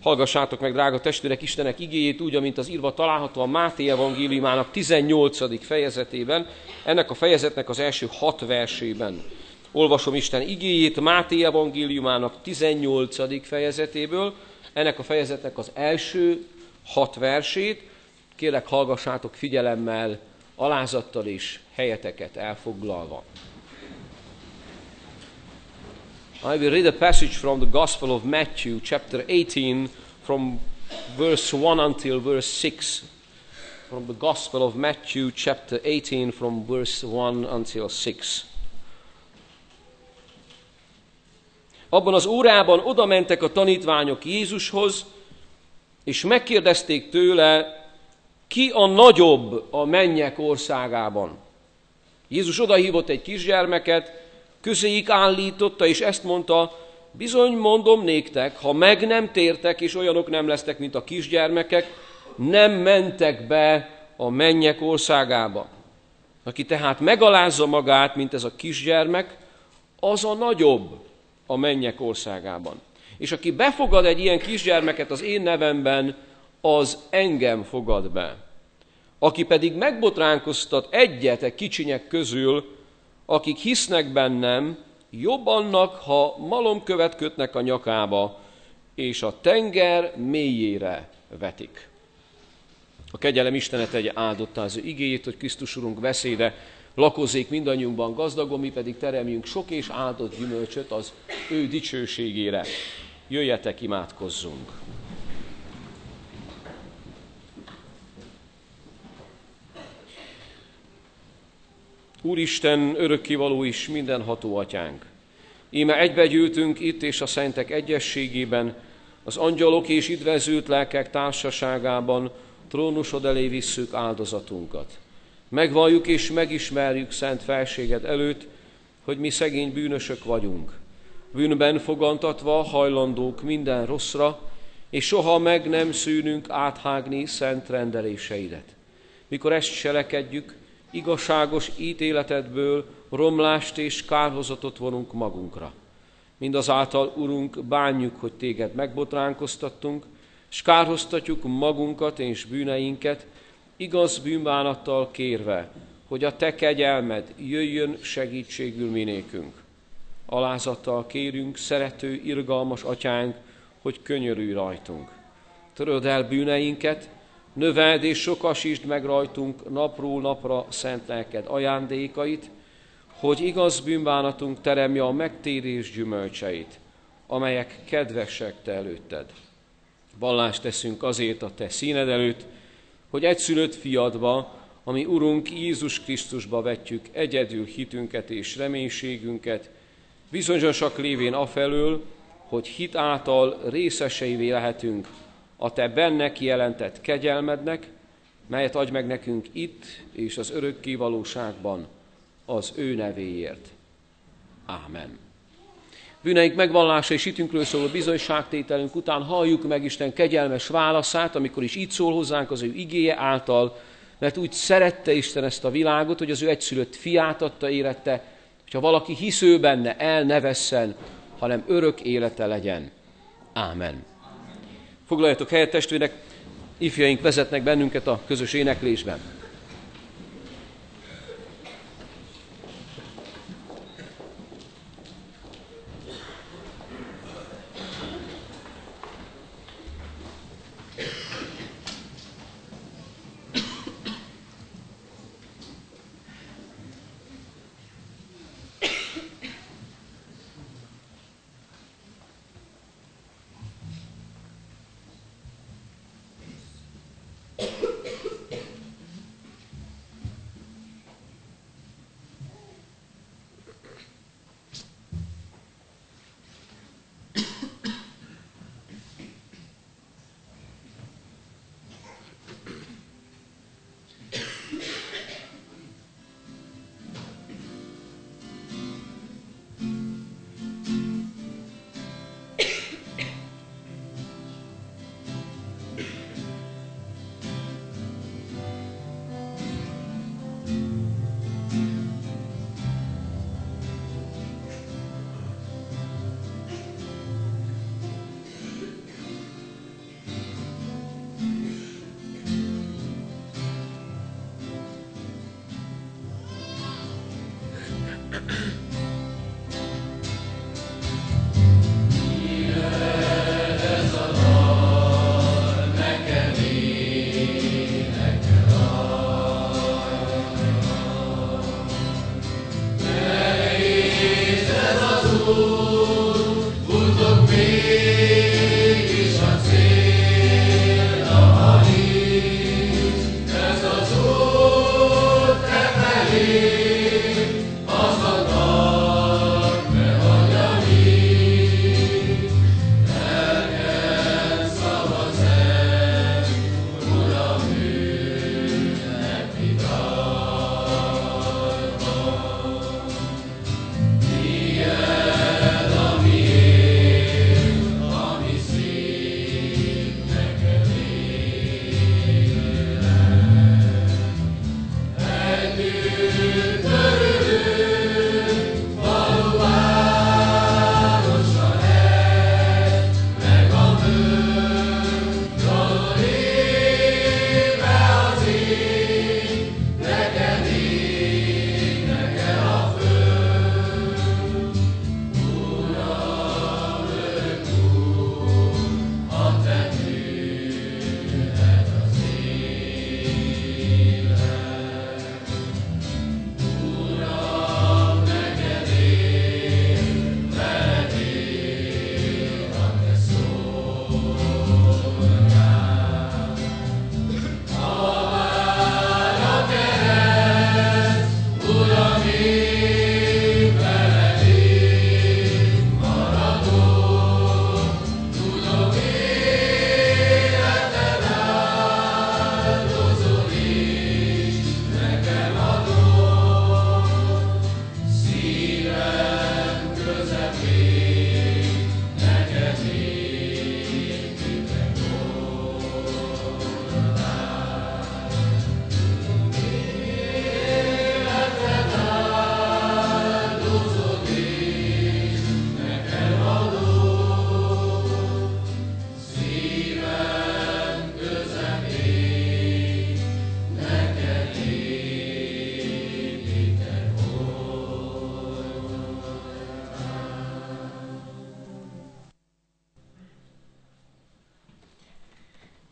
Hallgassátok meg, drága testvérek, Istenek igéjét úgy, amint az írva található a Máté evangéliumának 18. fejezetében, ennek a fejezetnek az első 6 versében. Olvasom Isten igéjét Máté evangéliumának 18. fejezetéből, ennek a fejezetnek az első 6 versét. Kérlek, hallgassátok figyelemmel, alázattal és helyeteket elfoglalva. I will read a passage from the Gospel of Matthew, chapter 18, from verse 1 until verse 6. From the Gospel of Matthew, chapter 18, from verse 1 until 6. Abban az órában oda mentek a tanítványok Jézushoz, és megkérdezték tőle, ki a nagyobb a mennyek országában. Jézus odahívott egy kisgyermeket, közéjük állította, és ezt mondta, bizony mondom néktek, ha meg nem tértek, és olyanok nem lesztek, mint a kisgyermekek, nem mentek be a mennyek országába. Aki tehát megalázza magát, mint ez a kisgyermek, az a nagyobb a mennyek országában. És aki befogad egy ilyen kisgyermeket az én nevemben, az engem fogad be. Aki pedig megbotránkoztat egyet kicsinyek közül, akik hisznek bennem, jobb annak, ha malomkövet kötnek a nyakába, és a tenger mélyére vetik. A kegyelem Istene tegye áldottá az ő igéjét, hogy Krisztus Urunk beszéde lakozzék mindannyiunkban gazdagon, mi pedig teremjünk sok és áldott gyümölcsöt az ő dicsőségére. Jöjjetek, imádkozzunk! Úristen, örökkévaló is mindenható atyánk! Íme egybegyűltünk itt és a szentek egyességében, az angyalok és üdvözült lelkek társaságában trónusod elé visszük áldozatunkat. Megvalljuk és megismerjük szent felséged előtt, hogy mi szegény bűnösök vagyunk. Bűnben fogantatva hajlandók minden rosszra, és soha meg nem szűnünk áthágni szent rendeléseidet. Mikor ezt cselekedjük, igazságos ítéletedből romlást és kárhozatot vonunk magunkra. Mindazáltal, Urunk, bánjuk, hogy téged megbotránkoztattunk, s kárhoztatjuk magunkat és bűneinket, igaz bűnbánattal kérve, hogy a te kegyelmed jöjjön segítségül minékünk. Alázattal kérünk, szerető, irgalmas atyánk, hogy könyörülj rajtunk. Töröld el bűneinket, növeld és sokasítsd meg rajtunk napról napra szent lelked ajándékait, hogy igaz bűnbánatunk teremje a megtérés gyümölcseit, amelyek kedvesek te előtted. Vallást teszünk azért a te színed előtt, hogy egyszülött fiadba, ami Urunk Jézus Krisztusba vetjük egyedül hitünket és reménységünket, bizonyosak lévén afelől, hogy hit által részeseivé lehetünk a te benne kijelentett kegyelmednek, melyet adj meg nekünk itt és az örökké valóságban az ő nevéért. Ámen. Bűneink megvallása és hitünkről szóló bizonyságtételünk után halljuk meg Isten kegyelmes válaszát, amikor is így szól hozzánk az ő igéje által, mert úgy szerette Isten ezt a világot, hogy az ő egyszülött fiát adta érette, hogyha valaki hisz ő benne, el ne vesszen, hanem örök élete legyen. Ámen. Foglaljatok helyet, testvérek, ifjaink vezetnek bennünket a közös éneklésben.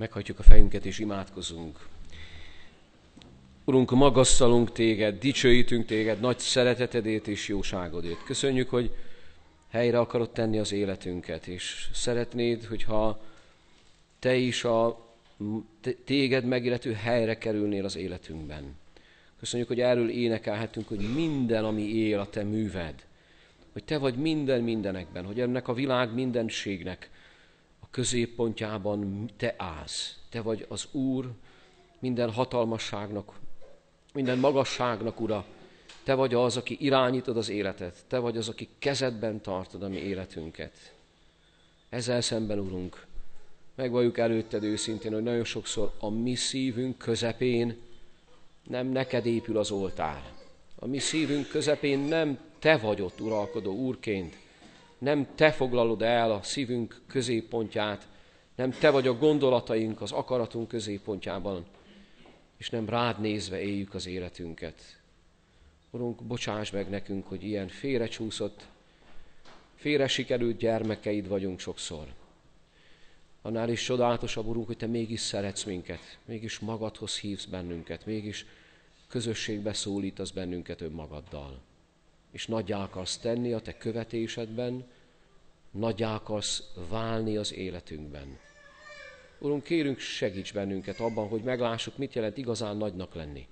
Meghajtjuk a fejünket és imádkozunk. Urunk, magasztalunk téged, dicsőítünk téged nagy szeretetedért és jóságodért. Köszönjük, hogy helyre akarod tenni az életünket, és szeretnéd, hogyha te is a téged megillető helyre kerülnél az életünkben. Köszönjük, hogy erről énekelhetünk, hogy minden, ami él, a te műved. Hogy te vagy minden mindenekben, hogy ennek a világ mindenségnek a középpontjában te állsz. Te vagy az Úr, minden hatalmasságnak, minden magasságnak Ura. Te vagy az, aki irányítod az életet. Te vagy az, aki kezedben tartod a mi életünket. Ezzel szemben, Urunk, megvalljuk előtted őszintén, hogy nagyon sokszor a mi szívünk közepén nem neked épül az oltár. A mi szívünk közepén nem te vagy ott uralkodó úrként, nem te foglalod el a szívünk középpontját, nem te vagy a gondolataink, az akaratunk középpontjában, és nem rád nézve éljük az életünket. Urunk, bocsáss meg nekünk, hogy ilyen félrecsúszott, félre sikerült gyermekeid vagyunk sokszor. Annál is csodálatosabb, Urunk, hogy te mégis szeretsz minket, mégis magadhoz hívsz bennünket, mégis közösségbe szólítasz bennünket önmagaddal. És nagyjá akarsz tenni a te követésedben, nagyjá akarsz válni az életünkben. Urunk, kérünk, segíts bennünket abban, hogy meglássuk, mit jelent igazán nagynak lenni.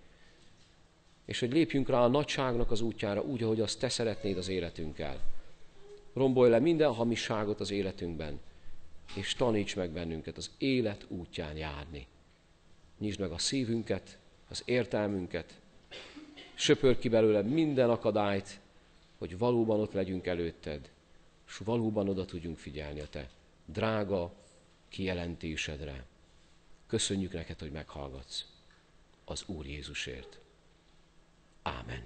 És hogy lépjünk rá a nagyságnak az útjára úgy, ahogy azt te szeretnéd az életünkkel. Rombolj le minden hamisságot az életünkben, és taníts meg bennünket az élet útján járni. Nyisd meg a szívünket, az értelmünket, söpör ki belőle minden akadályt, hogy valóban ott legyünk előtted, és valóban oda tudjunk figyelni a te drága kijelentésedre. Köszönjük neked, hogy meghallgatsz az Úr Jézusért. Ámen.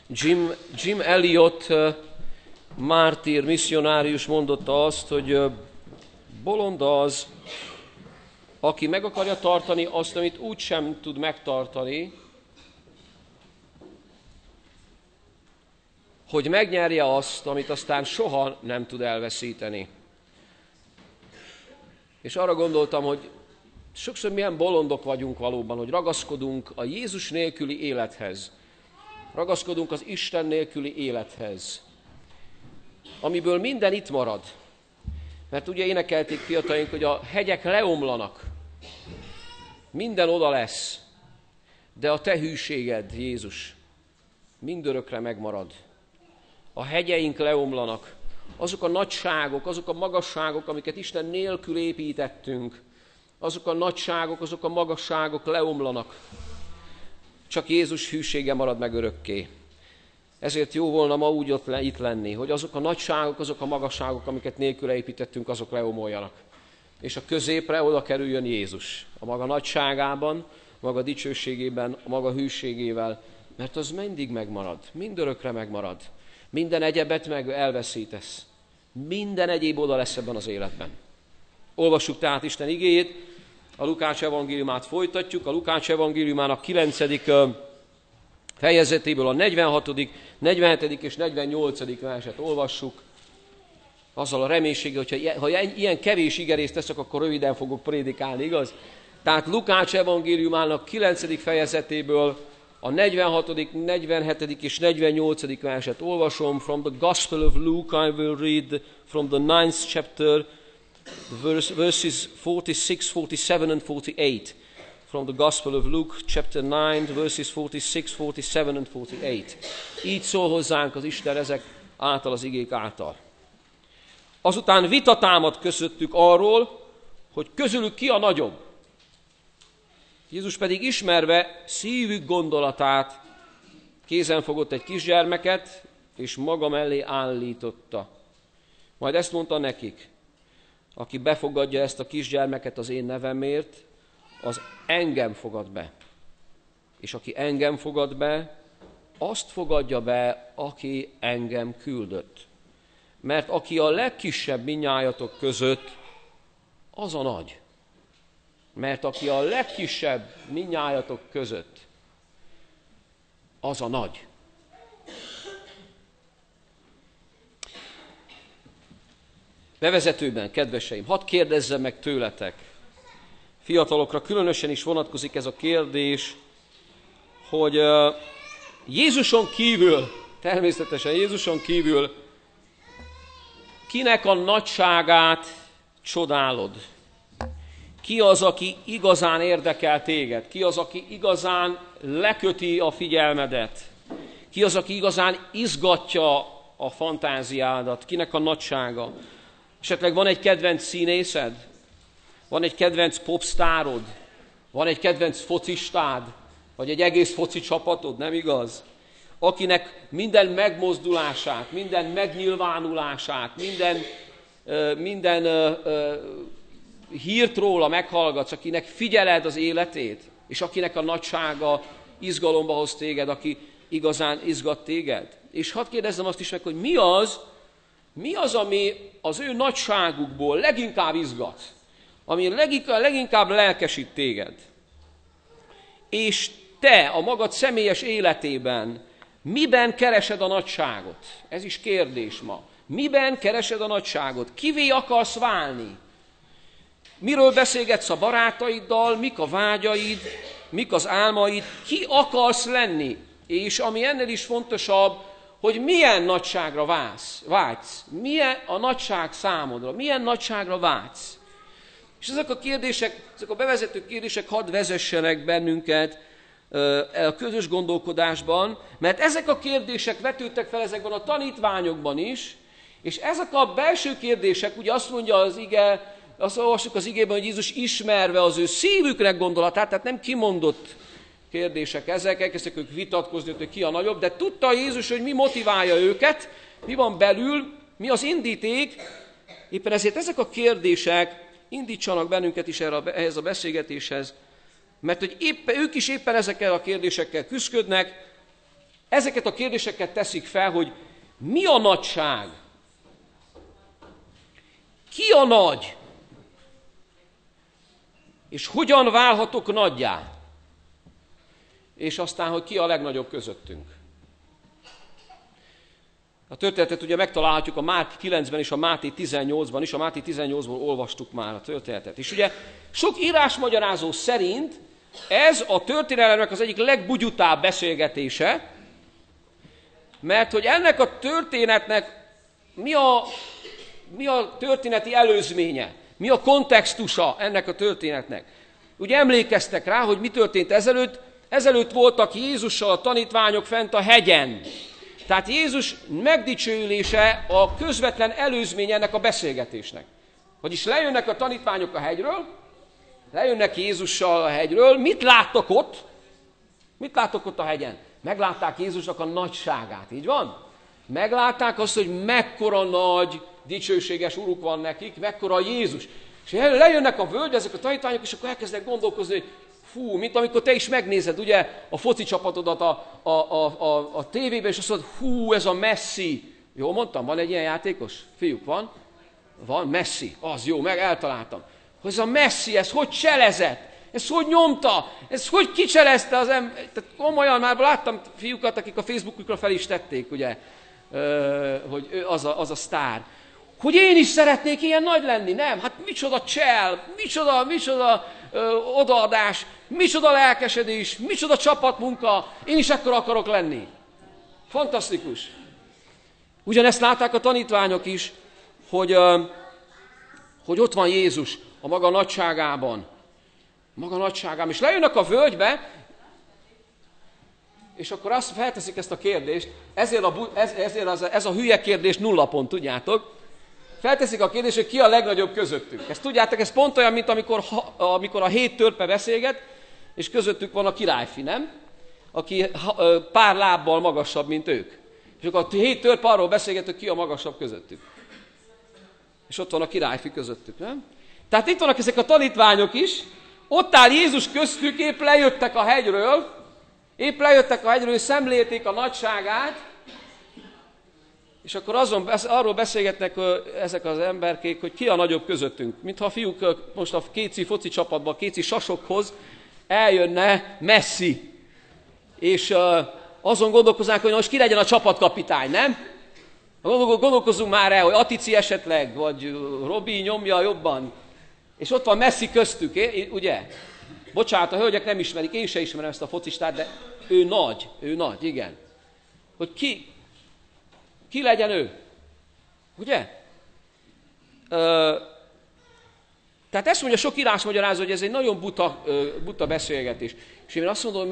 Jim Elliot, mártír, misszionárius mondotta azt, hogy bolond az, aki meg akarja tartani azt, amit úgysem tud megtartani, hogy megnyerje azt, amit aztán soha nem tud elveszíteni. És arra gondoltam, hogy sokszor milyen bolondok vagyunk valóban, hogy ragaszkodunk a Jézus nélküli élethez. Ragaszkodunk az Isten nélküli élethez, amiből minden itt marad. Mert ugye énekelték fiataljaink, hogy a hegyek leomlanak, minden oda lesz, de a te hűséged, Jézus, mindörökre megmarad. A hegyeink leomlanak, azok a nagyságok, azok a magasságok, amiket Isten nélkül építettünk, azok a nagyságok, azok a magasságok leomlanak. Csak Jézus hűsége marad meg örökké. Ezért jó volna ma úgy itt lenni, hogy azok a nagyságok, azok a magasságok, amiket nélkül építettünk, azok leomoljanak. És a középre oda kerüljön Jézus. A maga nagyságában, a maga dicsőségében, a maga hűségével, mert az mindig megmarad, mindörökre megmarad. Minden egyebet meg elveszítesz. Minden egyéb oda lesz ebben az életben. Olvassuk tehát Isten igéjét, a Lukács evangéliumát folytatjuk, a Lukács evangéliumának 9. fejezetéből a 46., 47. és 48. verset olvassuk, azzal a reménységgel, hogyha ha ilyen kevés igerészt teszek, akkor röviden fogok prédikálni, igaz? Tehát Lukács evangéliumának 9. fejezetéből a 46., 47. és 48. verset olvasom. From the Gospel of Luke I will read from the 9th chapter, verses 46, 47 and 48. From the Gospel of Luke, chapter 9, verses 46, 47 and 48. Így szól hozzánk az Isten ezek által, az igék által. Azután vita támad közöttük arról, hogy közülük ki a nagyobb. Jézus pedig ismerve szívük gondolatát, kézen fogott egy kisgyermeket, és maga mellé állította. Majd ezt mondta nekik: aki befogadja ezt a kisgyermeket az én nevemért, az engem fogad be. És aki engem fogad be, azt fogadja be, aki engem küldött. Mert aki a legkisebb mindnyájatok között, az a nagy. Mert aki a legkisebb mindnyájatok között, az a nagy. Bevezetőben, kedveseim, hadd kérdezzem meg tőletek, fiatalokra különösen is vonatkozik ez a kérdés, hogy Jézuson kívül, természetesen Jézuson kívül, kinek a nagyságát csodálod? Ki az, aki igazán érdekel téged? Ki az, aki igazán leköti a figyelmedet? Ki az, aki igazán izgatja a fantáziádat? Kinek a nagysága? Esetleg van egy kedvenc színészed? Van egy kedvenc popstárod? Van egy kedvenc focistád? Vagy egy egész foci csapatod, nem igaz? Akinek minden megmozdulását, minden megnyilvánulását, minden hírt róla meghallgatsz, akinek figyeled az életét, és akinek a nagysága izgalomba hoz téged, aki igazán izgat téged. És hadd kérdezzem azt is meg, hogy mi az, ami az ő nagyságukból leginkább izgat, ami leginkább lelkesít téged. És te a magad személyes életében miben keresed a nagyságot? Ez is kérdés ma. Miben keresed a nagyságot? Kivé akarsz válni? Miről beszélgetsz a barátaiddal? Mik a vágyaid? Mik az álmaid? Ki akarsz lenni? És ami ennél is fontosabb, hogy milyen nagyságra vágysz? Milyen a nagyság számodra? Milyen nagyságra vágysz? És ezek a kérdések, ezek a bevezető kérdések hadd vezessenek bennünket a közös gondolkodásban, mert ezek a kérdések vetődtek fel ezekben a tanítványokban is, és ezek a belső kérdések, ugye azt mondja az ige, azt olvassuk az igében, hogy Jézus ismerve az ő szívüknek gondolatát, tehát nem kimondott kérdések ezek, elkezdtek ők vitatkozni, hogy ki a nagyobb, de tudta Jézus, hogy mi motiválja őket, mi van belül, mi az indíték, éppen ezért ezek a kérdések indítsanak bennünket is ehhez a beszélgetéshez, mert hogy ők is éppen ezekkel a kérdésekkel küszködnek, ezeket a kérdéseket teszik fel, hogy mi a nagyság? Ki a nagy? És hogyan válhatok nagyjá? És aztán, hogy ki a legnagyobb közöttünk. A történetet ugye megtalálhatjuk a Márk 9-ben és a Máté 18-ban is, a Máté 18-ból olvastuk már a történetet. És ugye sok írásmagyarázó szerint ez a történelemnek az egyik legbugyutább beszélgetése, mert hogy ennek a történetnek mi a történeti előzménye, mi a kontextusa ennek a történetnek. Ugye emlékeztek rá, hogy mi történt ezelőtt? Ezelőtt voltak Jézussal a tanítványok fent a hegyen. Tehát Jézus megdicsőülése a közvetlen előzmény ennek a beszélgetésnek. Vagyis lejönnek a tanítványok a hegyről, lejönnek Jézussal a hegyről, mit láttak ott? Mit láttak ott a hegyen? Meglátták Jézusnak a nagyságát, így van? Meglátták azt, hogy mekkora nagy, dicsőséges uruk van nekik, mekkora Jézus. És lejönnek a völgybe ezek a tanítványok, és akkor elkezdenek gondolkozni, hogy fú, mint amikor te is megnézed ugye a foci csapatodat a tévében, és azt mondod, hú, ez a Messi. Jól mondtam, van egy ilyen játékos? Fiúk, van? Van, Messi. Az jó, meg eltaláltam. Hogy ez a Messi, ez hogy cselezett? Ez hogy nyomta? Ez hogy kicselezte az ember? Tehát komolyan már láttam fiúkat, akik a Facebookukra fel is tették, ugye, hogy ő az a sztár. Hogy én is szeretnék ilyen nagy lenni, nem? Hát micsoda csel, micsoda odaadás, micsoda lelkesedés, micsoda csapatmunka, én is ekkor akarok lenni. Fantasztikus. Ugyanezt látták a tanítványok is, hogy ott van Jézus a maga nagyságában. És lejönnek a völgybe, és akkor azt felteszik ezt a kérdést, ez a hülye kérdés 0 pont, tudjátok? Felteszik a kérdést, hogy ki a legnagyobb közöttük. Ezt tudjátok, ez pont olyan, mint amikor a 7 törpe beszélget, és közöttük van a királyfi, nem? Aki pár lábbal magasabb, mint ők. És akkor a 7 törpe arról beszélget, hogy ki a magasabb közöttük. És ott van a királyfi közöttük, nem? Tehát itt vannak ezek a tanítványok is, ott áll Jézus köztük, épp lejöttek a hegyről, szemlélték a nagyságát, és akkor arról beszélgetnek ezek az emberkék, hogy ki a nagyobb közöttünk. Mintha a fiúk most a kéci foci csapatban, a kéci sasokhoz eljönne Messi. És azon gondolkoznánk, hogy most ki legyen a csapatkapitány, nem? Gondolkozzunk már el, hogy Atici esetleg, vagy Robi nyomja jobban. És ott van Messi köztük, ugye? Bocsánat, a hölgyek nem ismerik, én sem ismerem ezt a focistát, de ő nagy, igen. Hogy ki legyen ő? Ugye? Tehát ezt mondja sok írásmagyarázó, hogy ez egy nagyon buta beszélgetés. És én azt mondom, hogy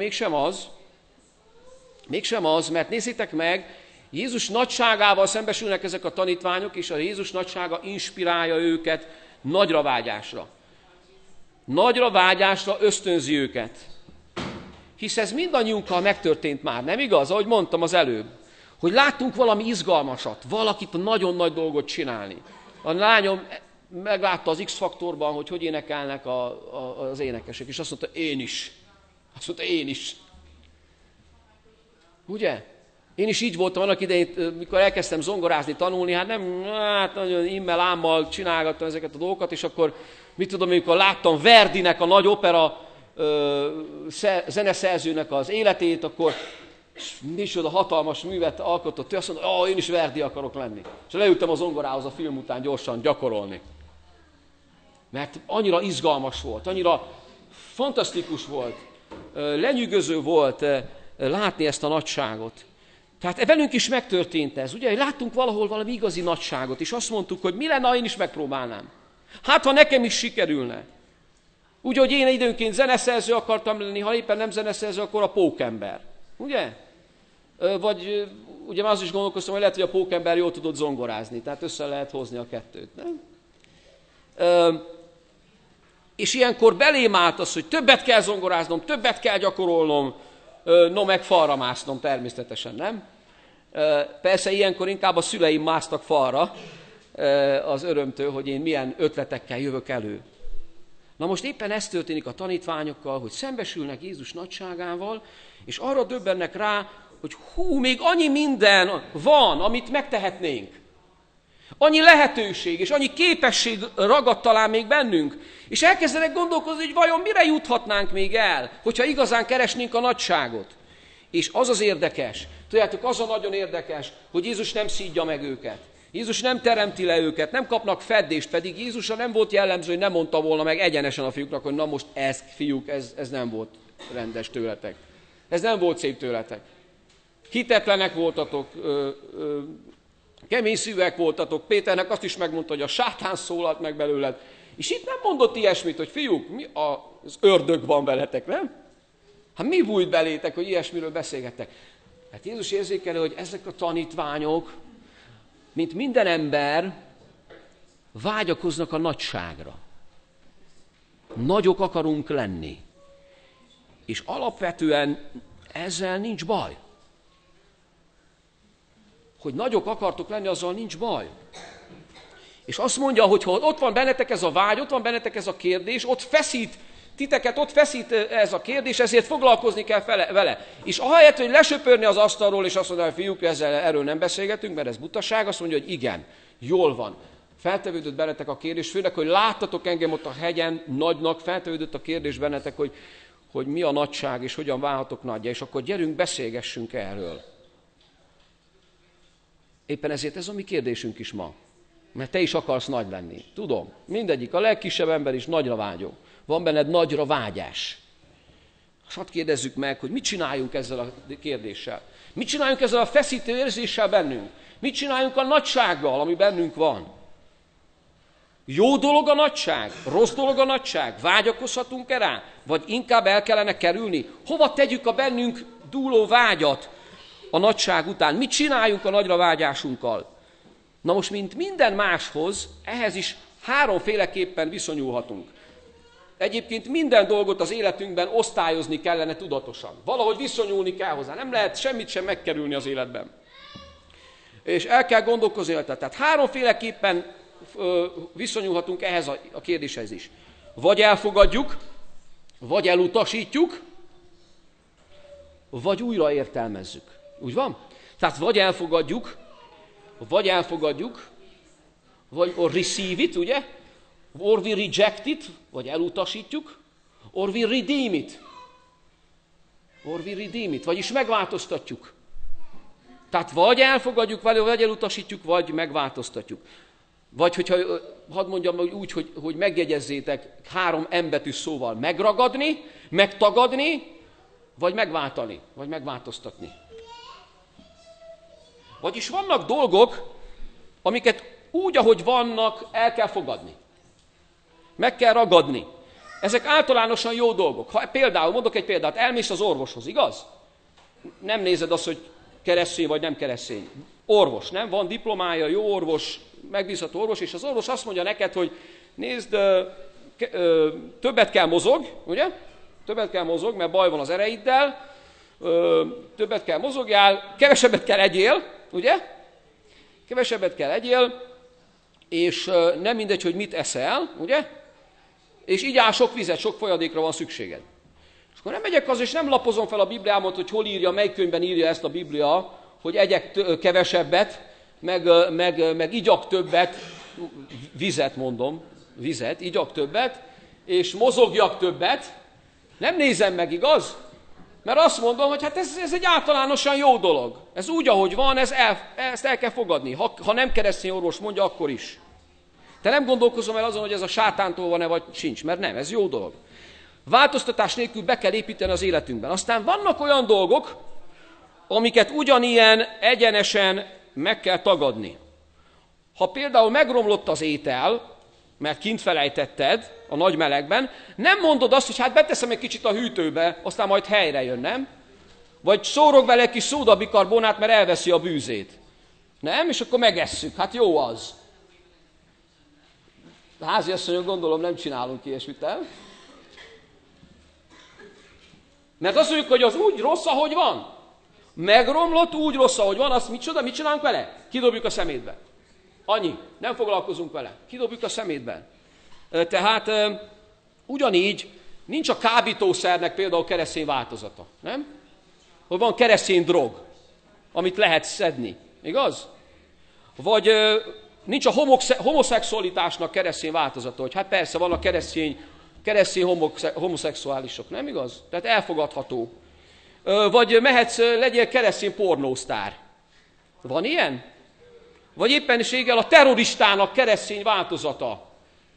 mégsem az, mert nézzétek meg, Jézus nagyságával szembesülnek ezek a tanítványok, és a Jézus nagysága inspirálja őket nagyra vágyásra. Nagyra vágyásra ösztönzi őket. Hisz ez mindannyiunkkal megtörtént már, nem igaz? Ahogy mondtam az előbb. Hogy láttunk valami izgalmasat, valakit nagyon nagy dolgot csinálni. A lányom meglátta az X-faktorban, hogy énekelnek az énekesek, és azt mondta, én is. Ugye? Én is így voltam annak idején, mikor elkezdtem zongorázni, tanulni, nagyon immel-ámmal csinálgattam ezeket a dolgokat, és akkor, amikor láttam Verdinek, a nagy opera zeneszerzőnek az életét, akkor micsoda hatalmas művet alkotott, ő azt mondta, én is Verdi akarok lenni. És leültem a zongorához a film után gyorsan gyakorolni. Mert annyira izgalmas volt, annyira fantasztikus volt, lenyűgöző volt látni ezt a nagyságot. Tehát velünk is megtörtént ez, ugye? Láttunk valahol valami igazi nagyságot, és azt mondtuk, hogy mi lenne, ha én is megpróbálnám. Hát, ha nekem is sikerülne. Úgy, hogy én időnként zeneszerző akartam lenni, ha éppen nem zeneszerző, akkor a pókember. Ugye? Vagy ugye már azt is gondolkoztam, hogy lehet, hogy a pókember jól tudott zongorázni, tehát össze lehet hozni a kettőt, nem? És ilyenkor belém állt az, hogy többet kell zongoráznom, többet kell gyakorolnom, meg falra másznom természetesen, nem? Persze ilyenkor inkább a szüleim másztak falra az örömtől, hogy én milyen ötletekkel jövök elő. Na most éppen ez történik a tanítványokkal, hogy szembesülnek Jézus nagyságával, és arra döbbennek rá, hogy még annyi minden van, amit megtehetnénk. Annyi lehetőség és annyi képesség ragad talán még bennünk. És elkezdenek gondolkozni, hogy vajon mire juthatnánk még el, hogyha igazán keresnénk a nagyságot. És az az érdekes, tudjátok, az a nagyon érdekes, hogy Jézus nem szídja meg őket. Jézus nem teremti le őket, nem kapnak feddést, pedig Jézusra nem volt jellemző, hogy nem mondta volna meg egyenesen a fiúknak, hogy na most ez, fiúk, ez nem volt rendes tőletek. Ez nem volt szép tőletek. Hitetlenek voltatok, kemény szívűek voltatok. Péternek azt is megmondta, hogy a sátán szólalt meg belőled. És itt nem mondott ilyesmit, hogy fiúk, az ördög van veletek, nem? Hát mi bújt belétek, hogy ilyesmiről beszélgettek? Hát Jézus érzékelő, hogy ezek a tanítványok, mint minden ember, vágyakoznak a nagyságra. Nagyok akarunk lenni. És alapvetően ezzel nincs baj. Hogy nagyok akartok lenni, azzal nincs baj. És azt mondja, hogy ha ott van bennetek ez a vágy, ott van bennetek ez a kérdés, ott feszít ez a kérdés, ezért foglalkozni kell vele. És ahelyett, hogy lesöpörni az asztalról, és azt mondja, hogy fiúk, erről nem beszélgetünk, mert ez butaság, azt mondja, hogy igen, jól van. Feltevődött bennetek a kérdés, főleg, hogy láttatok engem ott a hegyen nagynak, feltevődött a kérdés bennetek, hogy mi a nagyság, és hogyan válhatok nagyja, és akkor gyerünk, beszélgessünk erről. Éppen ezért ez a mi kérdésünk is ma. Mert te is akarsz nagy lenni. Tudom, mindegyik, a legkisebb ember is nagyra vágyó. Van benned nagyra vágyás. És hadd kérdezzük meg, hogy mit csináljunk ezzel a kérdéssel. Mit csináljunk ezzel a feszítő érzéssel bennünk? Mit csináljunk a nagysággal, ami bennünk van? Jó dolog a nagyság? Rossz dolog a nagyság? Vágyakozhatunk-e rá? Vagy inkább el kellene kerülni? Hova tegyük a bennünk dúló vágyat a nagyság után? Mit csináljunk a nagyra vágyásunkkal? Na most, mint minden máshoz, ehhez is háromféleképpen viszonyulhatunk. Egyébként minden dolgot az életünkben osztályozni kellene tudatosan. Valahogy viszonyulni kell hozzá. Nem lehet semmit sem megkerülni az életben. És el kell gondolkozni rajta. Tehát háromféleképpen viszonyulhatunk ehhez a kérdéshez is. Vagy elfogadjuk, vagy elutasítjuk, vagy újra értelmezzük. Úgy van? Tehát vagy elfogadjuk, vagy receive it, ugye? Or we reject it, vagy elutasítjuk, or we redeem it, vagyis megváltoztatjuk. Tehát vagy elfogadjuk, vagy elutasítjuk, vagy megváltoztatjuk. Vagy hogyha, hadd mondjam úgy, hogy megjegyezzétek 3 embetű szóval, megragadni, megtagadni, vagy megváltani, vagy megváltoztatni. Vagyis vannak dolgok, amiket úgy, ahogy vannak, el kell fogadni. Meg kell ragadni. Ezek általánosan jó dolgok. Ha például, mondok egy példát, elmész az orvoshoz, igaz? Nem nézed azt, hogy keresztény vagy nem keresztény. Orvos, nem? Van diplomája, jó orvos, megbízható orvos, és az orvos azt mondja neked, hogy nézd, többet kell mozog, ugye? Többet kell mozog, mert baj van az ereiddel, többet kell mozogjál, kevesebbet kell egyél, ugye? Kevesebbet kell egyél, és nem mindegy, hogy mit eszel, ugye? És így áll sok vizet, sok folyadékra van szükséged. És akkor nem megyek az, és nem lapozom fel a Bibliámat, hogy hol írja, mely könyvben írja ezt a Biblia, hogy egyek kevesebbet, meg igyak többet, vizet, igyak többet, és mozogjak többet. Nem nézem meg, igaz? Mert azt mondom, hogy hát ez egy általánosan jó dolog. Ez úgy, ahogy van, ezt el kell fogadni. Ha nem keresztény orvos mondja, akkor is. Te nem gondolkozom el azon, hogy ez a sátántól van-e, vagy sincs, mert nem, ez jó dolog. Változtatás nélkül be kell építeni az életünkben. Aztán vannak olyan dolgok, amiket ugyanilyen egyenesen meg kell tagadni. Ha például megromlott az étel, mert kint felejtetted a nagy melegben, nem mondod azt, hogy hát beteszem egy kicsit a hűtőbe, aztán majd helyre jön, nem? Vagy szórok bele egy kis szódabikarbonát, mert elveszi a bűzét. Nem? És akkor megesszük. Hát jó az. A háziasszonyok gondolom nem csinálunk ilyesmit, nem? Mert azt mondjuk, hogy az úgy rossz, ahogy van. Megromlott, úgy rossz, ahogy van, azt mit csinálunk vele? Kidobjuk a szemétbe. Annyi. Nem foglalkozunk vele. Kidobjuk a szemétbe. Tehát ugyanígy nincs a kábítószernek például keresztény változata. Nem? Hogy van keresztény drog. amit lehet szedni. Igaz? Vagy nincs a homoszexualitásnak keresztény változata, hogy hát persze vannak keresztény homoszexuálisok, nem igaz? Tehát elfogadható. Vagy legyél keresztény pornósztár. Van ilyen? Vagy éppenséggel a terroristának keresztény változata.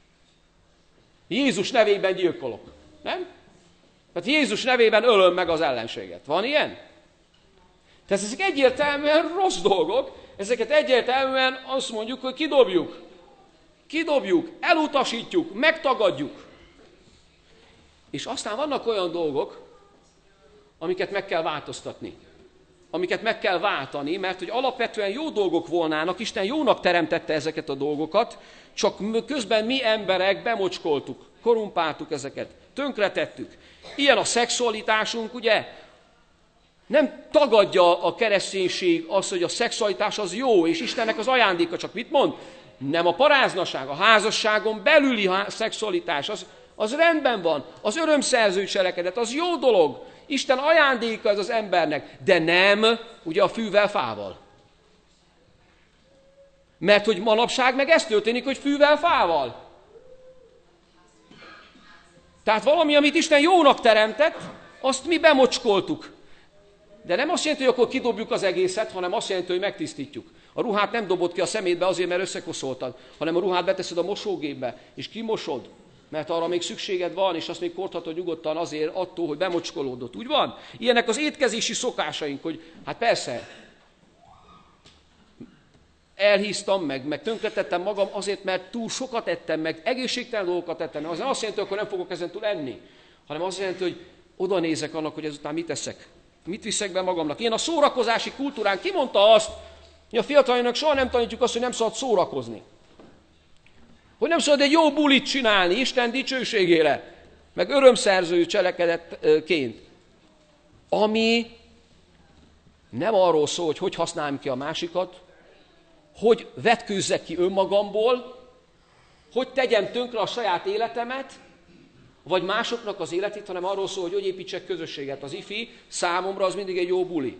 Jézus nevében gyilkolok. Nem? Tehát Jézus nevében ölöm meg az ellenséget. Van ilyen? Tehát ezek egyértelműen rossz dolgok, ezeket egyértelműen azt mondjuk, hogy kidobjuk. Kidobjuk, elutasítjuk, megtagadjuk. És aztán vannak olyan dolgok, amiket meg kell változtatni. Amiket meg kell váltani, mert hogy alapvetően jó dolgok volnának, Isten jónak teremtette ezeket a dolgokat, csak közben mi emberek bemocskoltuk, korumpáltuk ezeket, tönkretettük. Ilyen a szexualitásunk, ugye? Nem tagadja a kereszténység azt, hogy a szexualitás az jó, és Istennek az ajándéka, csak mit mond? Nem a paráznaság, a házasságon belüli szexualitás, az rendben van, az örömszerző cselekedet, az jó dolog. Isten ajándéka ez az embernek, de nem ugye a fűvel, fával. Mert hogy manapság meg ez történik, hogy fűvel, fával. Tehát valami, amit Isten jónak teremtett, azt mi bemocskoltuk. De nem azt jelenti, hogy akkor kidobjuk az egészet, hanem azt jelenti, hogy megtisztítjuk. A ruhát nem dobod ki a szemétbe azért, mert összekoszoltad, hanem a ruhát beteszed a mosógépbe, és kimosod, mert arra még szükséged van, és azt még kordhatod nyugodtan azért attól, hogy bemocskolódott. Úgy van? Ilyenek az étkezési szokásaink, hogy hát persze, elhíztam, meg tönkretettem magam azért, mert túl sokat ettem, meg egészségtelen dolgokat ettem. Az nem azt jelenti, hogy akkor nem fogok ezentúl enni, hanem azt jelenti, hogy oda nézek annak, hogy ezután mit eszek. Mit viszek be magamnak? Ilyen a szórakozási kultúrán kimondta azt, hogy a fiatalainak soha nem tanítjuk azt, hogy nem szabad szórakozni. Hogy nem szabad egy jó bulit csinálni Isten dicsőségére, meg örömszerző cselekedetként, ami nem arról szól, hogy használjam ki a másikat, hogy vetkőzzek ki önmagamból, hogy tegyem tönkre a saját életemet, vagy másoknak az életét, hanem arról szól, hogy építsek közösséget. Az ifi számomra az mindig egy jó buli.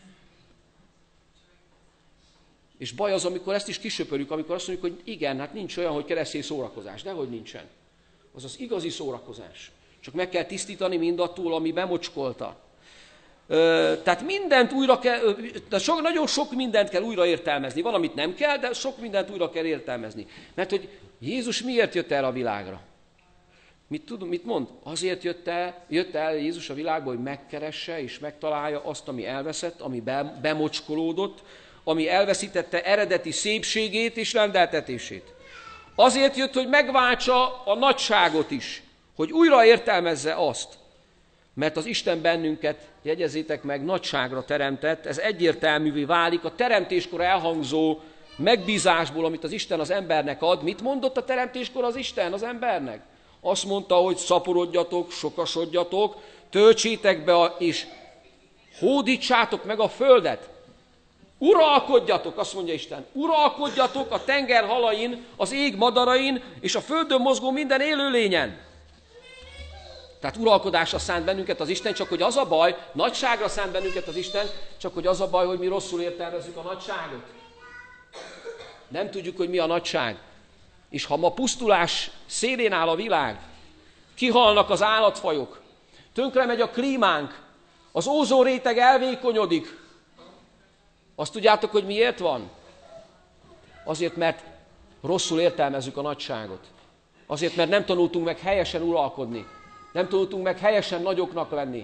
És baj az, amikor ezt is kisöpörjük, amikor azt mondjuk, hogy igen, hát nincs olyan, hogy keresztény szórakozás. Dehogy nincsen. Az az igazi szórakozás. Csak meg kell tisztítani mindattól, ami bemocskolta. Tehát mindent újra kell, nagyon sok mindent kell újra értelmezni. Van, amit nem kell, de sok mindent újra kell értelmezni. Mert hogy Jézus miért jött el a világra? Mit mond? Azért jött el Jézus a világba, hogy megkeresse és megtalálja azt, ami elveszett, ami bemocskolódott, ami elveszítette eredeti szépségét és rendeltetését. Azért jött, hogy megváltsa a nagyságot is, hogy újra értelmezze azt, mert az Isten bennünket, jegyezzétek meg, nagyságra teremtett, ez egyértelművé válik a teremtéskor elhangzó megbízásból, amit az Isten az embernek ad. Mit mondott a teremtéskor az Isten az embernek? Azt mondta, hogy szaporodjatok, sokasodjatok, töltsétek be és hódítsátok meg a földet. Uralkodjatok, azt mondja Isten, uralkodjatok a tenger halain, az ég madarain és a földön mozgó minden élőlényen. Tehát uralkodásra szánt bennünket az Isten, csak hogy az a baj, nagyságra szánt bennünket az Isten, csak hogy az a baj, hogy mi rosszul értelmezzük a nagyságot. Nem tudjuk, hogy mi a nagyság. És ha ma pusztulás szélén áll a világ, kihalnak az állatfajok, tönkre megy a klímánk, az ózonréteg elvékonyodik, azt tudjátok, hogy miért van? Azért, mert rosszul értelmezzük a nagyságot. Azért, mert nem tanultunk meg helyesen uralkodni. Nem tanultunk meg helyesen nagyoknak lenni.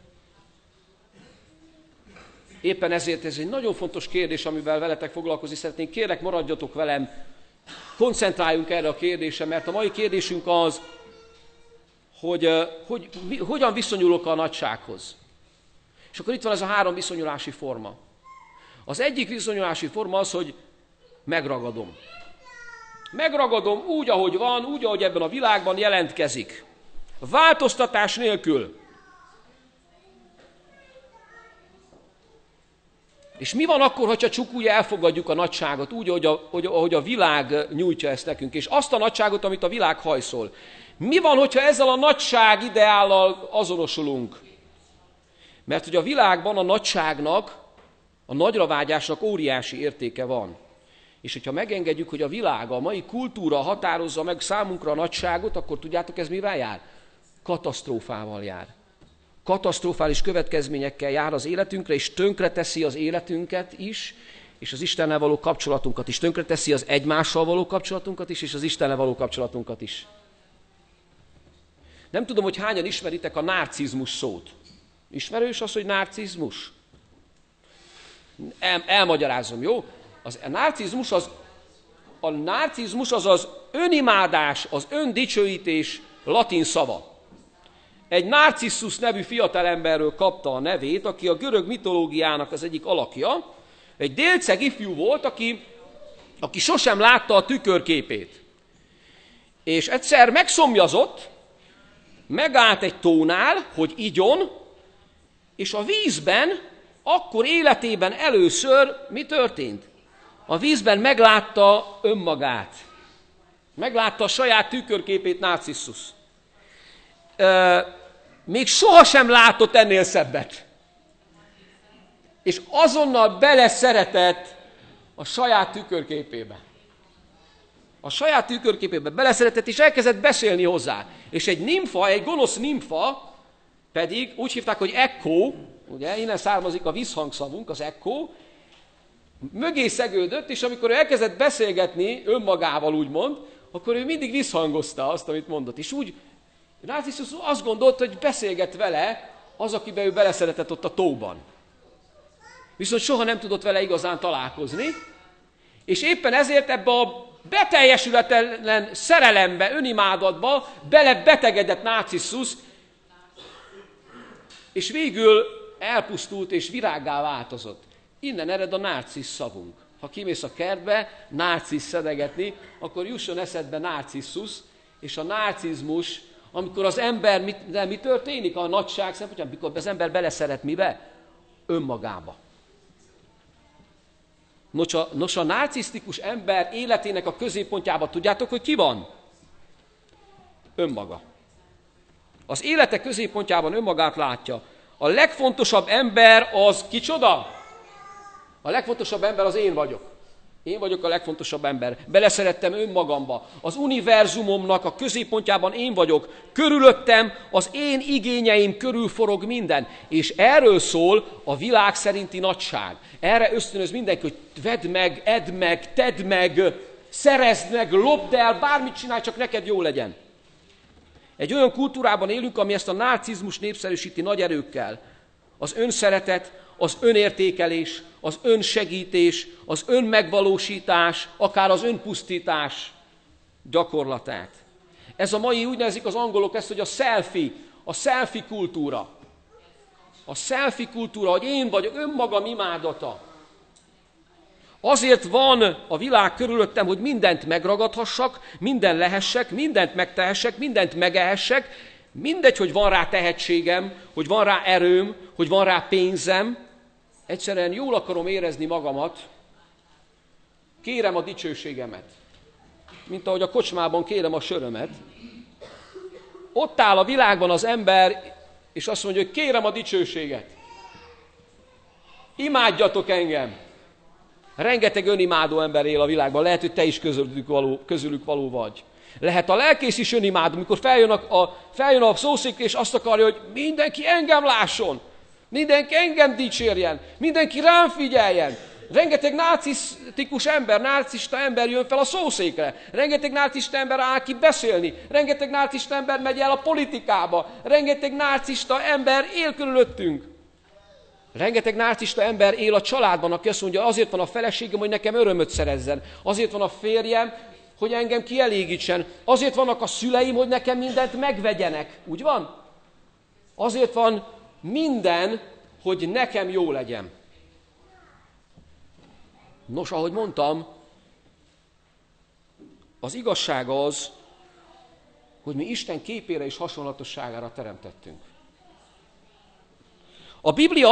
Éppen ezért ez egy nagyon fontos kérdés, amivel veletek foglalkozni szeretnénk. Kérlek, maradjatok velem, koncentráljunk erre a kérdésre, mert a mai kérdésünk az, hogy hogyan viszonyulok a nagysághoz. És akkor itt van ez a 3 viszonyulási forma. Az egyik viszonyulási forma az, hogy megragadom. Megragadom úgy, ahogy van, úgy, ahogy ebben a világban jelentkezik. Változtatás nélkül. És mi van akkor, hogyha csak úgy elfogadjuk a nagyságot, úgy, ahogy a világ nyújtja ezt nekünk, és azt a nagyságot, amit a világ hajszol? Mi van, hogyha ezzel a nagyság ideállal azonosulunk? Mert hogy a világban a nagyságnak A nagyra vágyásnak óriási értéke van. És hogyha megengedjük, hogy a világ, a mai kultúra határozza meg számunkra a nagyságot, akkor tudjátok, ez mivel jár? Katasztrófával jár. Katasztrofális következményekkel jár az életünkre, és tönkreteszi az életünket is, és az Istennel való kapcsolatunkat is. Tönkreteszi az egymással való kapcsolatunkat is, és az Istennel való kapcsolatunkat is. Nem tudom, hogy hányan ismeritek a narcizmus szót. Ismerős az, hogy narcizmus? Elmagyarázom, jó? A narcizmus az az önimádás, az öndicsőítés latin szava. Egy Narcissus nevű fiatalemberről kapta a nevét, aki a görög mitológiának az egyik alakja. Egy délceg ifjú volt, aki sosem látta a tükörképét. És egyszer megszomjazott, megállt egy tónál, hogy igyon, és a vízben, akkor életében először mi történt? A vízben meglátta önmagát. Meglátta a saját tükörképét Narcissus. Még sohasem látott ennél szebbet. És azonnal beleszeretett a saját tükörképébe. A saját tükörképébe beleszeretett, és elkezdett beszélni hozzá. És egy nimfa, egy gonosz nimfa, pedig úgy hívták, hogy Echo, ugye, innen származik a visszhangszavunk, az Echo, mögé szegődött, és amikor ő elkezdett beszélgetni önmagával, úgymond, akkor ő mindig visszhangozta azt, amit mondott. És úgy Narcissus azt gondolta, hogy beszélget vele az, akiben ő beleszeretett ott a tóban. Viszont soha nem tudott vele igazán találkozni, és éppen ezért ebbe a beteljesületlen szerelembe, önimádatba belebetegedett Narcissus, és végül elpusztult és virággá változott. Innen ered a narcisz szavunk. Ha kimész a kertbe narcisz szedegetni, akkor jusson eszedbe Narcissus, és a narcizmus, amikor az ember, mi történik a nagyság szempontjából, amikor az ember beleszeret mibe? Önmagába. Nos, a narcisztikus ember életének a középpontjában tudjátok, hogy ki van? Önmaga. Az élete középpontjában önmagát látja. A legfontosabb ember az kicsoda? A legfontosabb ember az én vagyok. Én vagyok a legfontosabb ember. Beleszerettem önmagamba. Az univerzumomnak a középpontjában én vagyok. Körülöttem az én igényeim körül forog minden. És erről szól a világ szerinti nagyság. Erre ösztönöz mindenki, hogy vedd meg, edd meg, tedd meg, szerezd meg, lopd el, bármit csinálj, csak neked jó legyen. Egy olyan kultúrában élünk, ami ezt a narcizmus népszerűsíti nagy erőkkel. Az önszeretet, az önértékelés, az önsegítés, az önmegvalósítás, akár az önpusztítás gyakorlatát. Ez a mai, úgy nevezik az angolok ezt, hogy a selfie kultúra. A selfie kultúra, hogy én vagyok önmagam imádata. Azért van a világ körülöttem, hogy mindent megragadhassak, minden lehessek, mindent megtehessek, mindent megehessek, mindegy, hogy van rá tehetségem, hogy van rá erőm, hogy van rá pénzem, egyszerűen jól akarom érezni magamat, kérem a dicsőségemet, mint ahogy a kocsmában kérem a sörömet. Ott áll a világban az ember, és azt mondja, hogy kérem a dicsőséget. Imádjatok engem. Rengeteg önimádó ember él a világban, lehet, hogy te is közülük való vagy. Lehet a lelkész is önimádó, amikor feljön a szószékre, és azt akarja, hogy mindenki engem lásson, mindenki engem dicsérjen, mindenki rám figyeljen. Rengeteg narcisztikus ember, narcista ember jön fel a szószékre. Rengeteg narcista ember áll ki beszélni. Rengeteg narcista ember megy el a politikába. Rengeteg narcista ember él körülöttünk. Rengeteg narcista ember él a családban, aki azt mondja, azért van a feleségem, hogy nekem örömöt szerezzen. Azért van a férjem, hogy engem kielégítsen. Azért vannak a szüleim, hogy nekem mindent megvegyenek. Úgy van? Azért van minden, hogy nekem jó legyen. Nos, ahogy mondtam, az igazság az, hogy mi Isten képére és hasonlatosságára teremtettünk. A Biblia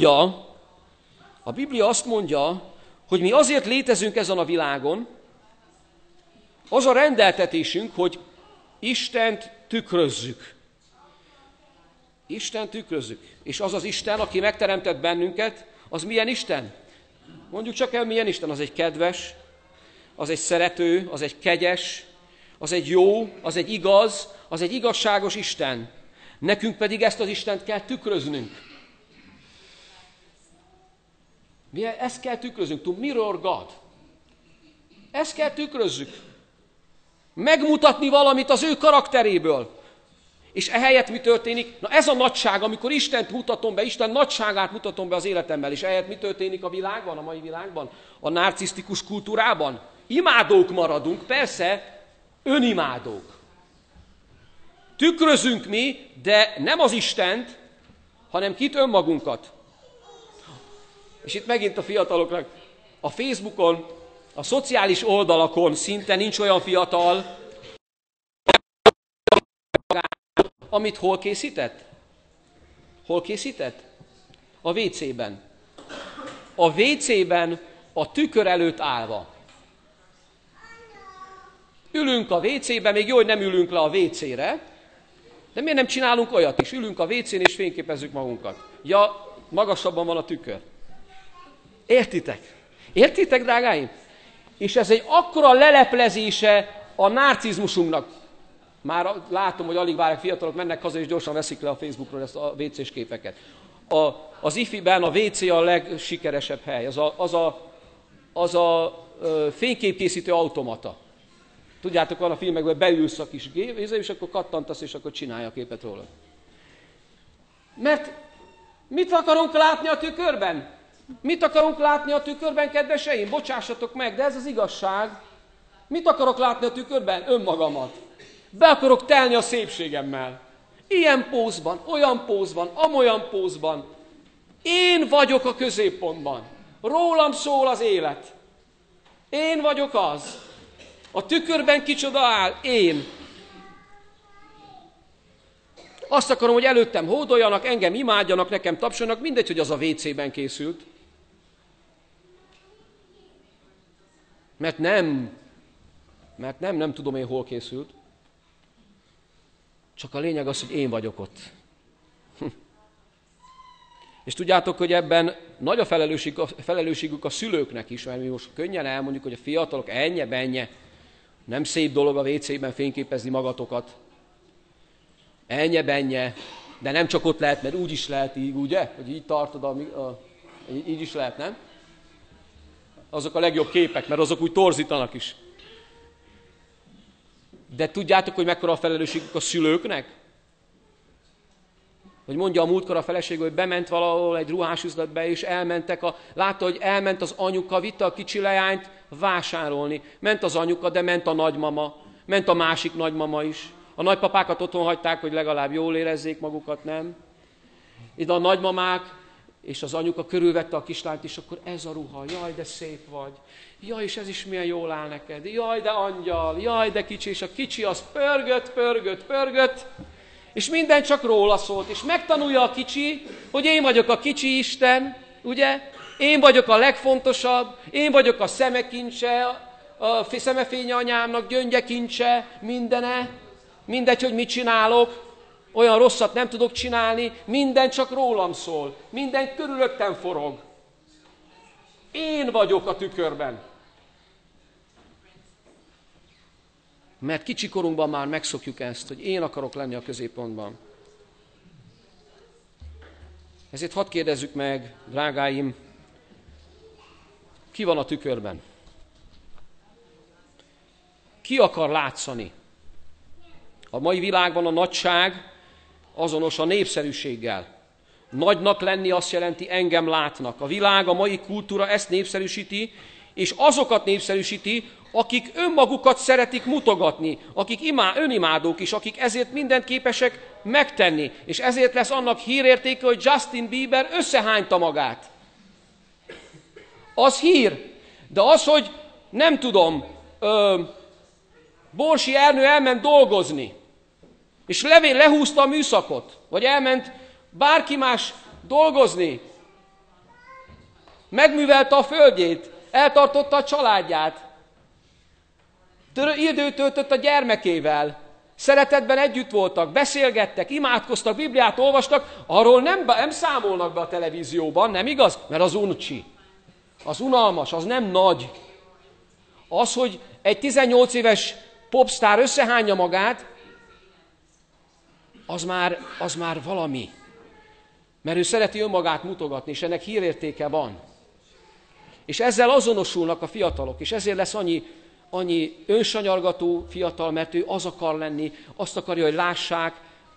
azt mondja, hogy mi azért létezünk ezen a világon, az a rendeltetésünk, hogy Istent tükrözzük. Istent tükrözzük. És az az Isten, aki megteremtett bennünket, az milyen Isten? Mondjuk csak el, milyen Isten. Az egy kedves, az egy szerető, az egy kegyes, az egy jó, az egy igaz, az egy igazságos Isten. Nekünk pedig ezt az Istent kell tükröznünk. Ezt kell tükröznünk. To mirror God. Ezt kell tükrözzük. Megmutatni valamit az ő karakteréből. És ehelyett mi történik? Na ez a nagyság, amikor Istent mutatom be, Isten nagyságát mutatom be az életemmel, és ehelyett mi történik a világban, a mai világban? A narcisztikus kultúrában? Imádók maradunk, persze, önimádók. Tükrözünk mi, de nem az Istent, hanem kit? Önmagunkat. És itt megint a fiataloknak, a Facebookon, a szociális oldalakon szinte nincs olyan fiatal, amit hol készített? Hol készített? A WC-ben. A WC-ben a tükör előtt állva. Ülünk a WC-ben, még jó, hogy nem ülünk le a WC-re, de miért nem csinálunk olyat is? Ülünk a WC-n és fényképezzük magunkat. Ja, magasabban van a tükör. Értitek? Értitek, drágáim? És ez egy akkora leleplezése a narcizmusunknak. Már látom, hogy alig várják, fiatalok mennek haza és gyorsan veszik le a Facebookról ezt a WC-s képeket. Az IFI-ben a WC a legsikeresebb hely. Az a fényképkészítő automata. Tudjátok, van a filmekben, beülsz a kis gép, és akkor kattantasz, és akkor csinálja a képet róla. Mert mit akarunk látni a tükörben? Mit akarunk látni a tükörben, kedveseim? Bocsássatok meg, de ez az igazság. Mit akarok látni a tükörben? Önmagamat. Be akarok telni a szépségemmel. Ilyen pózban, olyan pózban, amolyan pózban. Én vagyok a középpontban. Rólam szól az élet. Én vagyok az. A tükörben kicsoda áll? Én. Azt akarom, hogy előttem hódoljanak, engem imádjanak, nekem tapsoljanak, mindegy, hogy az a WC-ben készült. Mert nem tudom én, hol készült. Csak a lényeg az, hogy én vagyok ott. És tudjátok, hogy ebben nagy a felelősségük a szülőknek is, mert mi most könnyen elmondjuk, hogy a fiatalok ennyi, nem szép dolog a WC-ben fényképezni magatokat. Ennyi, de nem csak ott lehet, mert úgy is lehet így, ugye? Hogy így tartod, így is lehet, nem? Azok a legjobb képek, mert azok úgy torzítanak is. De tudjátok, hogy mekkora a felelősségük a szülőknek? Hogy mondja a múltkor a feleség, hogy bement valahol egy ruhásüzletbe, és látta, hogy elment az anyuka, vitte a kicsi leányt vásárolni. Ment az anyuka, de ment a nagymama, ment a másik nagymama is. A nagypapákat otthon hagyták, hogy legalább jól érezzék magukat, nem? Ide a nagymamák és az anyuka körülvette a kislányt, és akkor ez a ruha, jaj, de szép vagy. Jaj, és ez is milyen jól áll neked. Jaj, de angyal, jaj, de kicsi, és a kicsi az pörgött, és minden csak róla szólt, és megtanulja a kicsi, hogy én vagyok a kicsi Isten, ugye? Én vagyok a legfontosabb, én vagyok a szemekincse, a szemefénye anyámnak, gyöngyekincse, mindene, mindegy, hogy mit csinálok, olyan rosszat nem tudok csinálni, minden csak rólam szól, minden körülöttem forog. Én vagyok a tükörben. Mert kicsikorunkban már megszokjuk ezt, hogy én akarok lenni a középpontban. Ezért hadd kérdezzük meg, drágáim, ki van a tükörben? Ki akar látszani? A mai világban a nagyság azonos a népszerűséggel. Nagynak lenni azt jelenti, engem látnak. A világ, a mai kultúra ezt népszerűsíti, és azokat népszerűsíti, akik önmagukat szeretik mutogatni, akik önimádók is, akik ezért mindent képesek megtenni. És ezért lesz annak hírértéke, hogy Justin Bieber összehányta magát. Az hír. De az, hogy nem tudom, Borsi Ernő elment dolgozni, és lehúzta a műszakot, vagy elment bárki más dolgozni, megművelte a földjét, eltartotta a családját, időt töltött a gyermekével, szeretetben együtt voltak, beszélgettek, imádkoztak, Bibliát olvastak, arról nem számolnak be a televízióban, nem igaz? Mert az uncsi. Az unalmas, az nem nagy. Az, hogy egy 18 éves popstar összehányja magát, az már valami. Mert ő szereti önmagát mutogatni, és ennek hírértéke van. És ezzel azonosulnak a fiatalok, és ezért lesz annyi önsanyargató fiatal, mert ő az akar lenni, azt akarja, hogy lássák.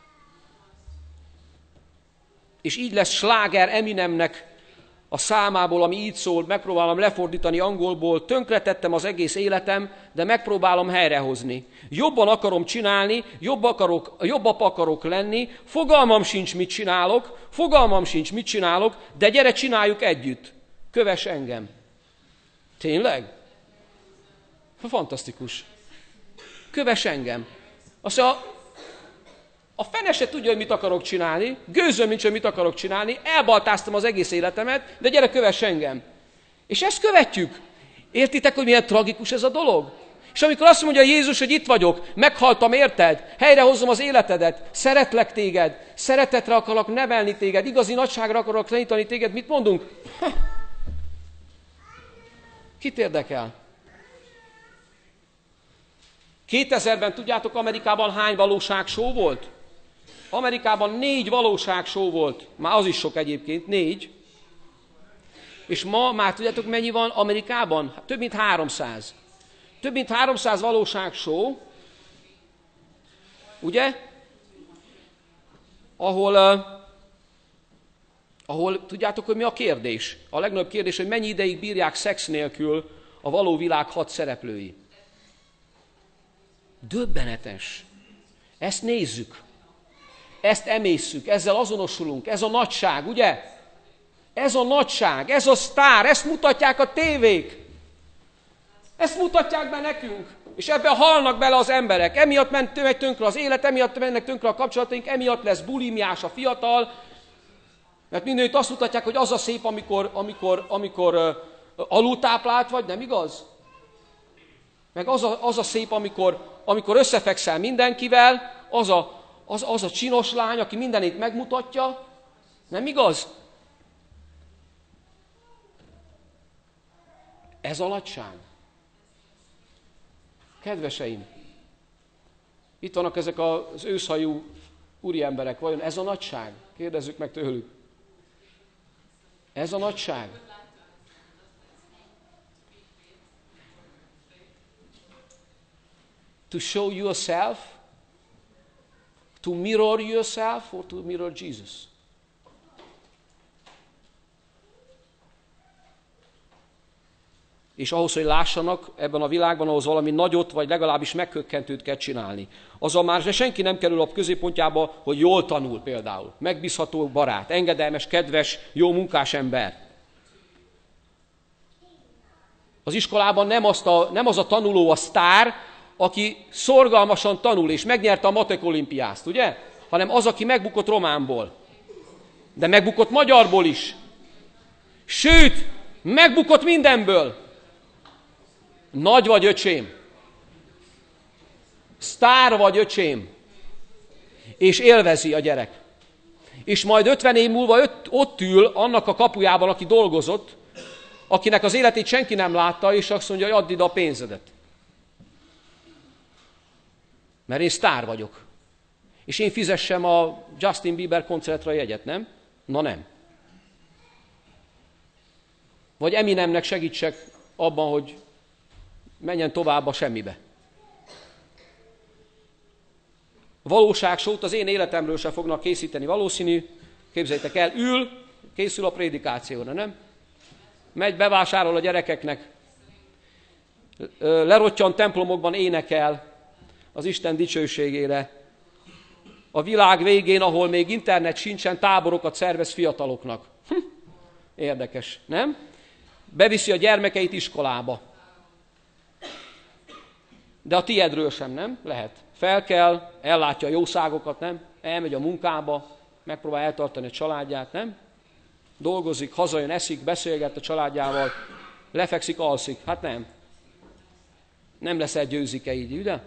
És így lesz sláger Eminemnek a számából, ami így szól, megpróbálom lefordítani angolból, tönkretettem az egész életem, de megpróbálom helyrehozni. Jobban akarom csinálni, jobb apa akarok lenni, fogalmam sincs, mit csinálok, de gyere, csináljuk együtt. Kövess engem. Tényleg? Fantasztikus. Kövess engem. Azt mondja, a fene se tudja, hogy mit akarok csinálni, gőzöm nincs, hogy mit akarok csinálni, elbaltáztam az egész életemet, de gyere, kövess engem. És ezt követjük. Értitek, hogy milyen tragikus ez a dolog? És amikor azt mondja Jézus, hogy itt vagyok, meghaltam érted, helyrehozom az életedet, szeretlek téged, szeretetre akarok nevelni téged, igazi nagyságra akarok tanítani téged, mit mondunk? Kit érdekel? 2000-ben tudjátok, Amerikában hány valóságshow volt? Amerikában 4 valóságshow volt. Már az is sok egyébként, 4. És ma már tudjátok, mennyi van Amerikában? Hát több mint 300. Több mint 300 valóságshow, ugye? Ahol tudjátok, hogy mi a kérdés? A legnagyobb kérdés, hogy mennyi ideig bírják szex nélkül a való világ 6 szereplői. Döbbenetes. Ezt nézzük. Ezt emészszük, ezzel azonosulunk, ez a nagyság, ugye? Ez a nagyság, ez a sztár, ezt mutatják a tévék. Ezt mutatják be nekünk. És ebben halnak bele az emberek. Emiatt megy tönkre az élet, emiatt mennek tönkre a kapcsolataink, emiatt lesz bulimiás a fiatal. Mert mindenütt azt mutatják, hogy az a szép, amikor alultáplált vagy, nem igaz? Meg az a szép, amikor összefekszel mindenkivel, az a csinos lány, aki mindenét megmutatja, nem igaz? Ez a nagyság. Kedveseim, itt vannak ezek az őszhajú úriemberek, vajon ez a nagyság? Kérdezzük meg tőlük. Ez a nagyság. To show yourself, to mirror yourself, or to mirror Jesus? És ahhoz, hogy lássanak ebben a világban, ahhoz valami nagyot, vagy legalábbis meghökkentőt kell csinálni. Azzal már senki nem kerül a középpontjába, hogy jól tanul például. Megbízható barát, engedelmes, kedves, jó munkás ember. Az iskolában nem az a tanuló a sztár, aki szorgalmasan tanul, és megnyerte a matek olimpiászt, ugye? Hanem az, aki megbukott románból. De megbukott magyarból is. Sőt, megbukott mindenből. Nagy vagy, öcsém. Sztár vagy, öcsém. És élvezi a gyerek. És majd 50 év múlva ott ül annak a kapujában, aki dolgozott, akinek az életét senki nem látta, és azt mondja, hogy add ide a pénzedet. Mert én sztár vagyok. És én fizessem a Justin Bieber koncertre a jegyet, nem? Na nem. Vagy Eminemnek segítsek abban, hogy menjen tovább a semmibe. Valóságsót az én életemről se fognak készíteni. Valószínű, képzeljétek el, készül a prédikációra, nem? Megy, bevásárol a gyerekeknek, lerottyan templomokban énekel az Isten dicsőségére. A világ végén, ahol még internet sincsen, táborokat szervez fiataloknak. Érdekes, nem? Beviszi a gyermekeit iskolába. De a tiedről sem, nem? Lehet. Felkel, ellátja a jószágokat, nem? Elmegy a munkába, megpróbál eltartani a családját, nem? Dolgozik, hazajön, eszik, beszélget a családjával, lefekszik, alszik. Hát nem. Nem leszel győzike így, ugye?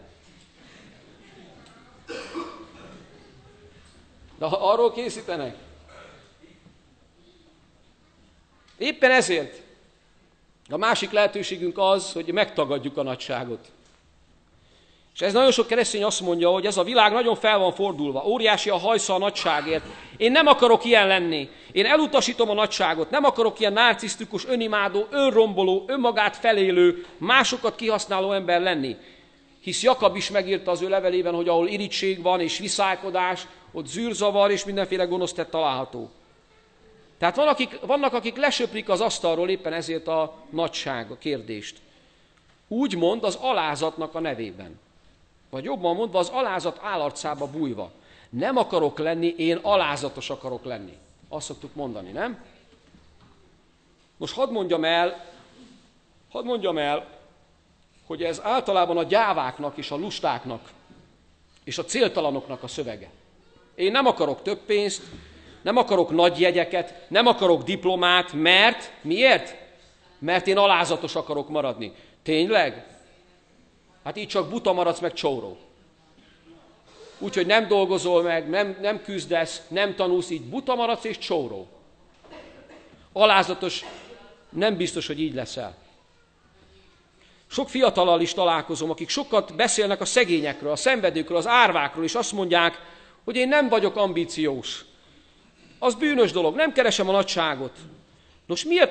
De arról készítenek. Éppen ezért A másik lehetőségünk az, hogy megtagadjuk a nagyságot. És ez nagyon sok keresztény azt mondja, hogy ez a világ nagyon fel van fordulva, óriási a hajsza a nagyságért. Én nem akarok ilyen lenni, én elutasítom a nagyságot, nem akarok ilyen narcisztikus, önimádó, önromboló, önmagát felélő, másokat kihasználó ember lenni. Hisz Jakab is megírta az ő levelében, hogy ahol irigység van és viszálykodás, ott zűrzavar és mindenféle gonosz tett található. Tehát vannak, akik lesöprik az asztalról éppen ezért a nagyság, a kérdést. Úgymond az alázatnak a nevében. Vagy jobban mondva, az alázat állarcába bújva. Nem akarok lenni, én alázatos akarok lenni. Azt szoktuk mondani, nem? Most hadd mondjam el, hogy ez általában a gyáváknak és a lustáknak és a céltalanoknak a szövege. Én nem akarok több pénzt, nem akarok nagy jegyeket, nem akarok diplomát, mert miért? Mert én alázatos akarok maradni. Tényleg? Hát így csak buta maradsz meg csóró. Úgyhogy nem dolgozol meg, nem küzdesz, nem tanulsz, így buta maradsz és csóró. Alázatos, nem biztos, hogy így leszel. Sok fiatallal is találkozom, akik sokat beszélnek a szegényekről, a szenvedőkről, az árvákról, és azt mondják, hogy én nem vagyok ambíciós. Az bűnös dolog, nem keresem a nagyságot. Nos, miért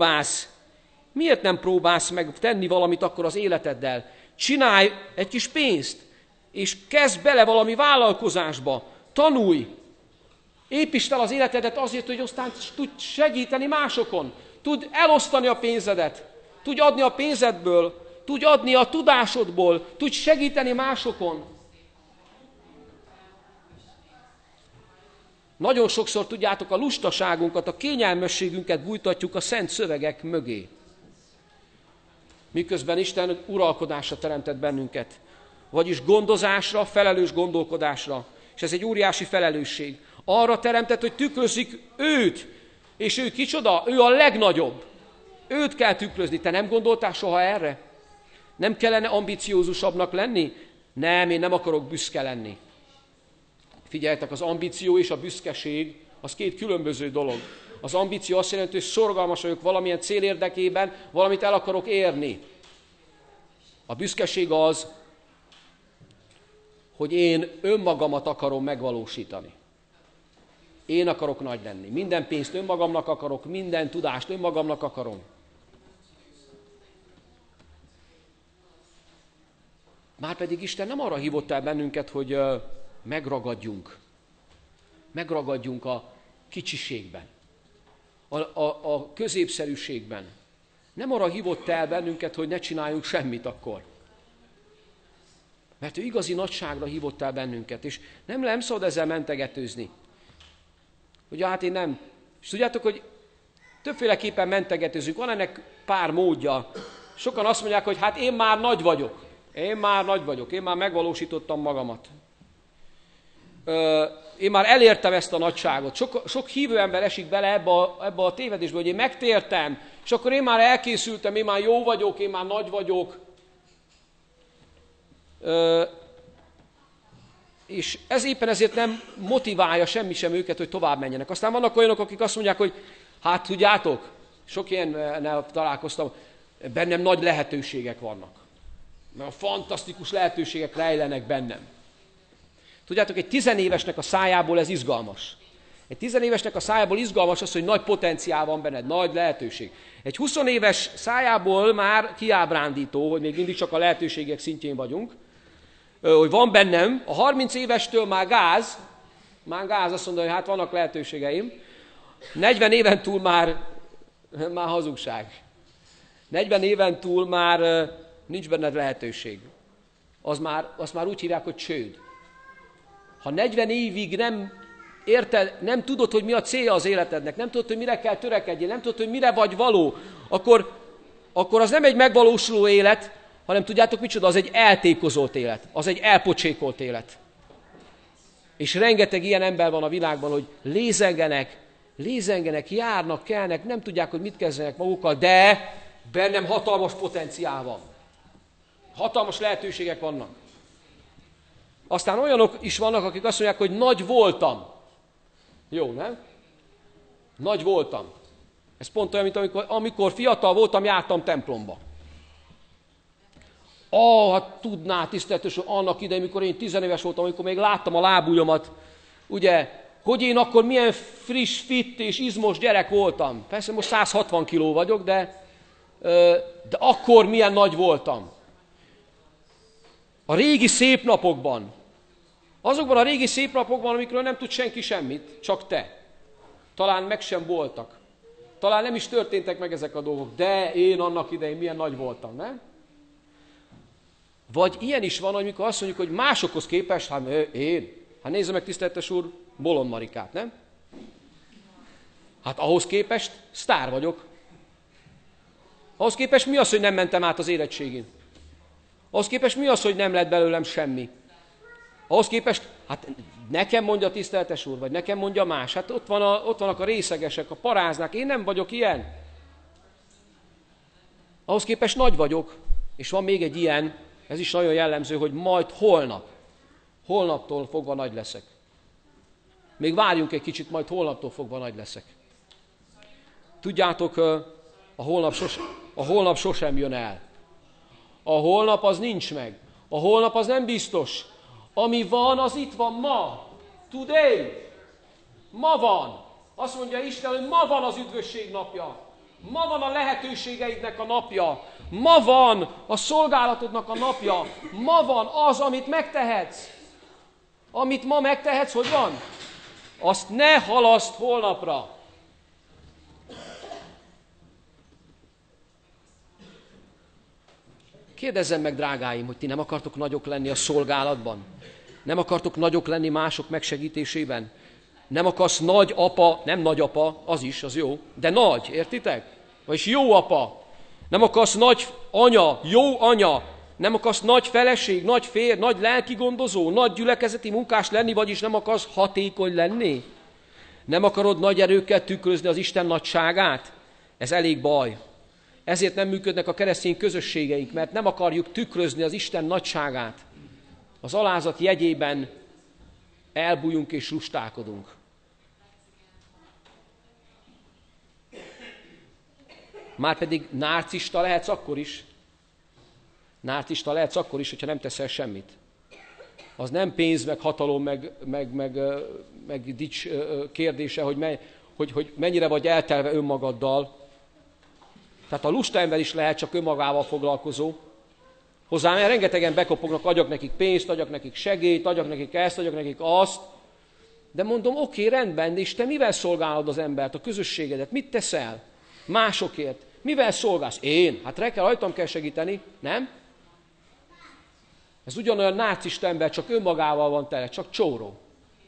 nem próbálsz meg tenni valamit akkor az életeddel? Csinálj egy kis pénzt, és kezd bele valami vállalkozásba, tanulj, építsd fel az életedet azért, hogy aztán tudj segíteni másokon, tudd elosztani a pénzedet, tudj adni a pénzedből, tudj adni a tudásodból, tudj segíteni másokon. Nagyon sokszor, tudjátok, a lustaságunkat, a kényelmességünket bújtatjuk a szent szövegek mögé. Miközben Isten uralkodásra teremtett bennünket. Vagyis gondozásra, felelős gondolkodásra. És ez egy óriási felelősség. Arra teremtett, hogy tükrözzük őt. És ő kicsoda? Ő a legnagyobb. Őt kell tükrözni. Te nem gondoltál soha erre? Nem kellene ambiciózusabbnak lenni? Nem, én nem akarok büszke lenni. Figyeljetek, az ambíció és a büszkeség az két különböző dolog. Az ambíció azt jelenti, hogy szorgalmas vagyok valamilyen cél érdekében, valamit el akarok érni. A büszkeség az, hogy én önmagamat akarom megvalósítani. Én akarok nagy lenni. Minden pénzt önmagamnak akarok, minden tudást önmagamnak akarom. Márpedig Isten nem arra hívott el bennünket, hogy megragadjunk a kicsiségben, a középszerűségben. Nem arra hívott el bennünket, hogy ne csináljunk semmit akkor. Mert ő igazi nagyságra hívott el bennünket, és nem szabad ezzel mentegetőzni. Hogy hát én nem. És tudjátok, hogy többféleképpen mentegetőzünk, van ennek pár módja. Sokan azt mondják, hogy hát én már nagy vagyok, én már megvalósítottam magamat. Én már elértem ezt a nagyságot. Sok hívő ember esik bele ebbe a tévedésbe, hogy én megtértem, és akkor én már elkészültem, én már jó vagyok, én már nagy vagyok. És ez éppen ezért nem motiválja semmi sem őket, hogy tovább menjenek. Aztán vannak olyanok, akik azt mondják, hogy hát tudjátok, sok ilyennel találkoztam, bennem nagy lehetőségek vannak. Mert a fantasztikus lehetőségek rejlenek bennem. Tudjátok, egy 10 évesnek a szájából ez izgalmas. Egy 10 évesnek a szájából izgalmas az, hogy nagy potenciál van benned, nagy lehetőség. Egy 20 éves szájából már kiábrándító, hogy még mindig csak a lehetőségek szintjén vagyunk, hogy van bennem, a 30 évestől már gáz, azt mondja, hogy hát vannak lehetőségeim, 40 éven túl már hazugság. 40 éven túl már nincs benned lehetőség. Azt már úgy hívják, hogy csőd. Ha 40 évig nem tudod, hogy mi a célja az életednek, nem tudod, hogy mire kell törekedjél, nem tudod, hogy mire vagy való, akkor az nem egy megvalósuló élet, hanem tudjátok micsoda, az egy eltékozolt élet, az egy elpocsékolt élet. És rengeteg ilyen ember van a világban, hogy lézengenek, járnak, kelnek, nem tudják, hogy mit kezdenek magukkal, de bennem hatalmas potenciál van. Hatalmas lehetőségek vannak. Aztán olyanok is vannak, akik azt mondják, hogy nagy voltam. Jó, nem? Nagy voltam. Ez pont olyan, mint amikor fiatal voltam, jártam templomba. Hát tudná, tiszteletes, annak idején, mikor én 10 éves voltam, amikor még láttam a lábujjamat, ugye, hogy én akkor milyen friss, fit és izmos gyerek voltam. Persze most 160 kiló vagyok, de akkor milyen nagy voltam. A régi szép napokban, azokban a régi szép napokban, amikről nem tud senki semmit, csak te. Talán meg sem voltak. Talán nem is történtek meg ezek a dolgok, de én annak idején milyen nagy voltam, nem? Vagy ilyen is van, amikor azt mondjuk, hogy másokhoz képest, hát nézze meg, tiszteletes úr, Bolond Marikát, nem? Hát ahhoz képest sztár vagyok. Ahhoz képest mi az, hogy nem mentem át az érettségén? Ahhoz képest mi az, hogy nem lett belőlem semmi? Ahhoz képest, hát nekem mondja tiszteletes úr, vagy nekem mondja más, hát ott vannak a részegesek, a paráznák, én nem vagyok ilyen. Ahhoz képest nagy vagyok, és van még egy ilyen, ez is nagyon jellemző, hogy majd holnaptól fogva nagy leszek. Még várjunk egy kicsit, majd holnaptól fogva nagy leszek. Tudjátok, a holnap sosem jön el. A holnap az nincs meg. A holnap az nem biztos. Ami van, az itt van ma. Today. Ma van. Azt mondja Isten, hogy ma van az üdvösség napja. Ma van a lehetőségeidnek a napja. Ma van a szolgálatodnak a napja. Ma van az, amit megtehetsz. Amit ma megtehetsz, hogy van? Azt ne halaszd holnapra. Kérdezzem meg, drágáim, hogy ti nem akartok nagyok lenni a szolgálatban? Nem akartok nagyok lenni mások megsegítésében? Nem akarsz nagy apa, nem nagy apa, az is, az jó, de nagy, értitek? Vagyis jó apa. Nem akarsz nagy anya, jó anya. Nem akarsz nagy feleség, nagy férj, nagy lelki gondozó, nagy gyülekezeti munkás lenni, vagyis nem akarsz hatékony lenni? Nem akarod nagy erőkkel tükrözni az Isten nagyságát? Ez elég baj. Ezért nem működnek a keresztény közösségeink, mert nem akarjuk tükrözni az Isten nagyságát. Az alázat jegyében elbújunk és lustálkodunk. Márpedig narcista lehetsz akkor is. Narcista lehetsz akkor is, hogyha nem teszel semmit. Az nem pénz, meg hatalom, meg dics kérdése, hogy mennyire vagy eltelve önmagaddal. Tehát a lusta ember is lehet csak önmagával foglalkozó. Hozzám rengetegen bekopognak, adjak nekik pénzt, adjak nekik segélyt, adjak nekik ezt, adjak nekik azt. De mondom, oké, rendben, és te mivel szolgálod az embert, a közösségedet? Mit teszel? Másokért. Mivel szolgálsz? Én? Hát rajtam kell segíteni, nem? Ez ugyanolyan narcista ember, csak önmagával van tele, csak csóró.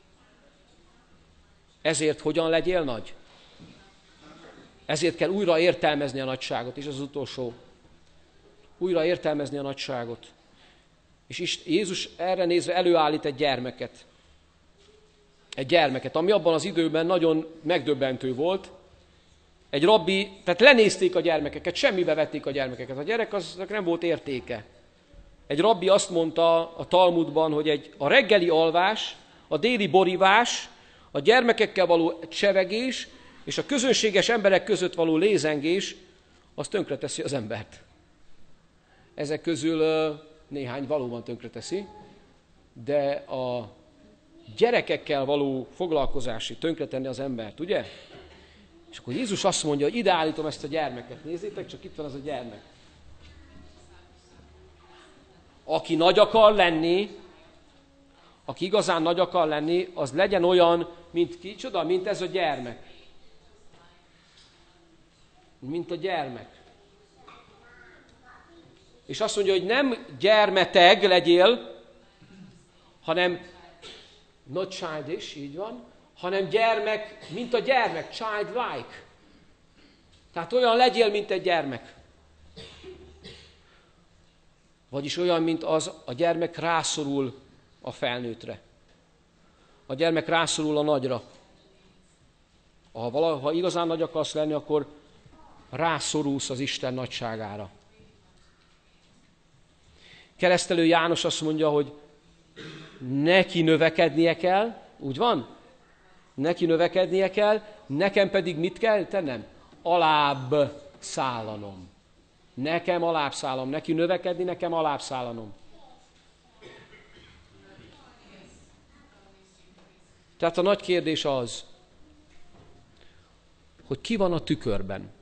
Ezért hogyan legyél nagy? Ezért kell újra értelmezni a nagyságot, és az utolsó. Újra értelmezni a nagyságot. És Jézus erre nézve előállít egy gyermeket. Egy gyermeket, ami abban az időben nagyon megdöbbentő volt. Egy rabbi, tehát lenézték a gyermekeket, semmibe vették a gyermekeket. A gyerek aznak nem volt értéke. Egy rabbi azt mondta a Talmudban, hogy a reggeli alvás, a déli borivás, a gyermekekkel való csevegés, és a közönséges emberek között való lézengés, az tönkreteszi az embert. Ezek közül néhány valóban tönkreteszi, de a gyerekekkel való foglalkozási tönkretenni az embert, ugye? És akkor Jézus azt mondja, hogy ide állítom ezt a gyermeket. Nézzétek, csak itt van az a gyermek. Aki nagy akar lenni, aki igazán nagy akar lenni, az legyen olyan, mint kicsoda, mint ez a gyermek. Mint a gyermek. És azt mondja, hogy nem gyermeteg legyél, hanem not childish, így van, hanem gyermek, mint a gyermek, childlike. Tehát olyan legyél, mint egy gyermek. Vagyis olyan, mint az, a gyermek rászorul a felnőttre. A gyermek rászorul a nagyra. Ha igazán nagy akarsz lenni, akkor rászorulsz az Isten nagyságára. Keresztelő János azt mondja, hogy neki növekednie kell, úgy van? Neki növekednie kell, nekem pedig mit kell tennem? alább szállanom. Nekem alább szállom. Neki növekedni, nekem alább szállanom. Tehát a nagy kérdés az, hogy ki van a tükörben.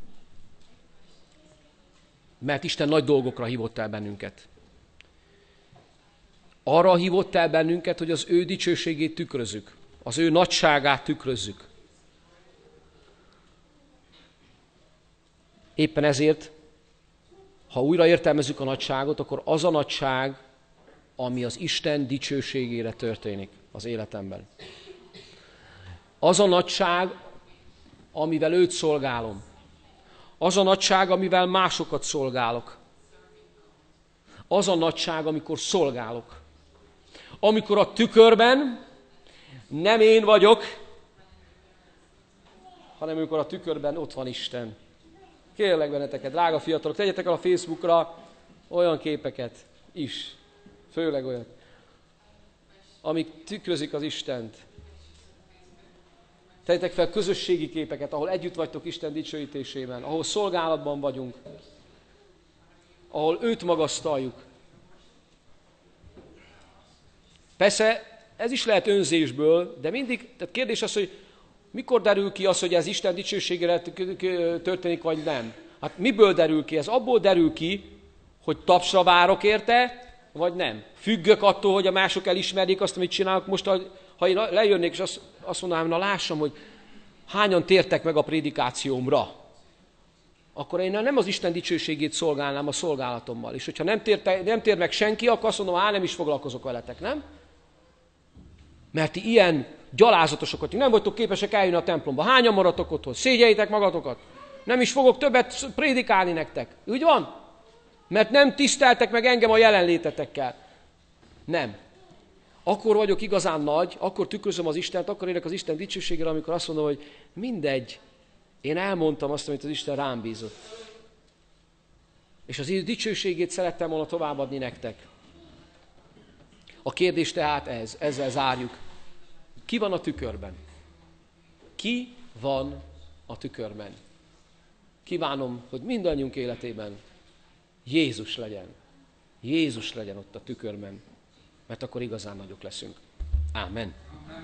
Mert Isten nagy dolgokra hívott el bennünket. Arra hívott el bennünket, hogy az ő dicsőségét tükrözzük. Az ő nagyságát tükrözzük. Éppen ezért, ha újra értelmezzük a nagyságot, akkor az a nagyság, ami az Isten dicsőségére történik az életemben. Az a nagyság, amivel őt szolgálom. Az a nagyság, amivel másokat szolgálok. Az a nagyság, amikor szolgálok. Amikor a tükörben nem én vagyok, hanem amikor a tükörben ott van Isten. Kérlek benneteket, drága fiatalok, tegyetek el a Facebookra olyan képeket is, főleg olyat, amik tükrözik az Istent. Tegyetek fel közösségi képeket, ahol együtt vagytok Isten dicsőítésében, ahol szolgálatban vagyunk, ahol őt magasztaljuk. Persze ez is lehet önzésből, de mindig, tehát kérdés az, hogy mikor derül ki az, hogy ez Isten dicsőségére történik, vagy nem? Hát miből derül ki? Ez abból derül ki, hogy tapsra várok érte, vagy nem. Függök attól, hogy a mások elismerjék azt, amit csinálok. Most, ha én lejönnék, és azt mondanám, na lássam, hogy hányan tértek meg a prédikációmra, akkor én nem az Isten dicsőségét szolgálnám a szolgálatommal. És hogyha nem tér meg senki, akkor azt mondom, nem is foglalkozok veletek, nem? Mert ti ilyen gyalázatosokat, nem vagytok képesek eljönni a templomba. Hányan maradtok otthon? Szégyeljétek magatokat. Nem is fogok többet prédikálni nektek. Úgy van? Mert nem tiszteltek meg engem a jelenlétetekkel. Nem. Akkor vagyok igazán nagy, akkor tükrözöm az Istent, akkor érek az Isten dicsőségére, amikor azt mondom, hogy mindegy, én elmondtam azt, amit az Isten rám bízott. És az ő dicsőségét szerettem volna továbbadni nektek. A kérdés tehát ezzel zárjuk. Ki van a tükörben? Ki van a tükörben? Kívánom, hogy mindannyiunk életében Jézus legyen. Jézus legyen ott a tükörben, mert akkor igazán nagyok leszünk. Ámen.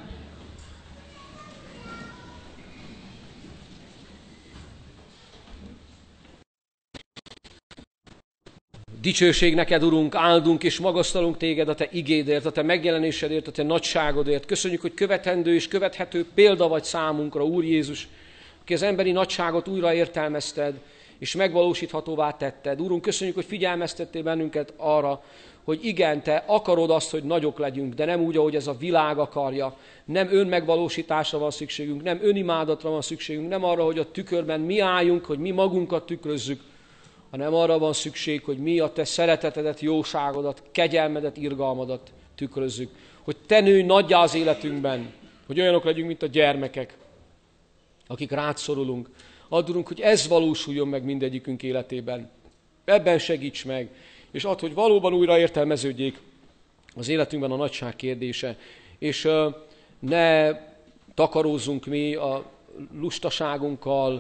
Dicsőség neked, Urunk, áldunk és magasztalunk téged a te igédért, a te megjelenésedért, a te nagyságodért. Köszönjük, hogy követendő és követhető példa vagy számunkra, Úr Jézus, aki az emberi nagyságot újra értelmezted, és megvalósíthatóvá tetted. Úrunk, köszönjük, hogy figyelmeztettél bennünket arra, hogy igen, te akarod azt, hogy nagyok legyünk, de nem úgy, ahogy ez a világ akarja. Nem önmegvalósításra van szükségünk, nem önimádatra van szükségünk, nem arra, hogy a tükörben mi álljunk, hogy mi magunkat tükrözzük, hanem arra van szükség, hogy mi a te szeretetedet, jóságodat, kegyelmedet, irgalmadat tükrözzük. Hogy te nőj nagyjá az életünkben, hogy olyanok legyünk, mint a gyermekek, akik rád szorulunk. Addurunk, hogy ez valósuljon meg mindegyikünk életében. Ebben segíts meg, és add, hogy valóban újra értelmeződjék az életünkben a nagyság kérdése, és ne takarózzunk mi a lustaságunkkal,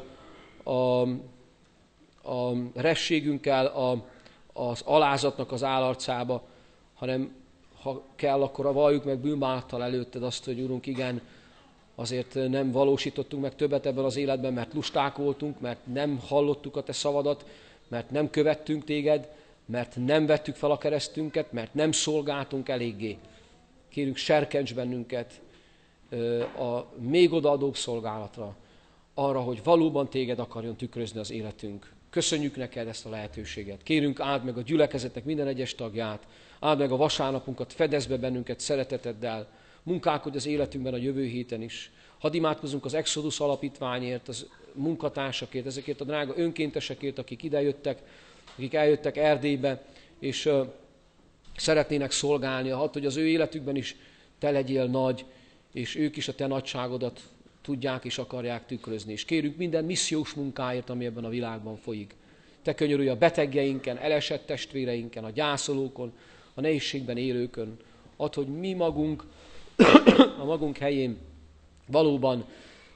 a rességünkkel, az alázatnak az állarcába, hanem ha kell, akkor valljuk meg bűnbánattal előtted azt, hogy Urunk, igen, azért nem valósítottunk meg többet ebben az életben, mert lusták voltunk, mert nem hallottuk a te szavadat, mert nem követtünk téged, mert nem vettük fel a keresztünket, mert nem szolgáltunk eléggé. Kérünk, serkents bennünket a még odaadóbb szolgálatra, arra, hogy valóban téged akarjon tükrözni az életünk. Köszönjük neked ezt a lehetőséget. Kérünk, áld meg a gyülekezetnek minden egyes tagját, áld meg a vasárnapunkat, fedezd be bennünket szereteteddel, munkálkodj az életünkben a jövő héten is. Hadd imádkozzunk az Exodus alapítványért, az munkatársakért, ezekért a drága önkéntesekért, akik idejöttek, akik eljöttek Erdélybe, és szeretnének szolgálni. Hadd, hogy az ő életükben is te legyél nagy, és ők is a te nagyságodat tudják és akarják tükrözni. És kérünk minden missziós munkáért, ami ebben a világban folyik. Te könyörülj a betegeinken, elesett testvéreinken, a gyászolókon, a nehézségben élőkön. Add, hogy mi magunk a magunk helyén valóban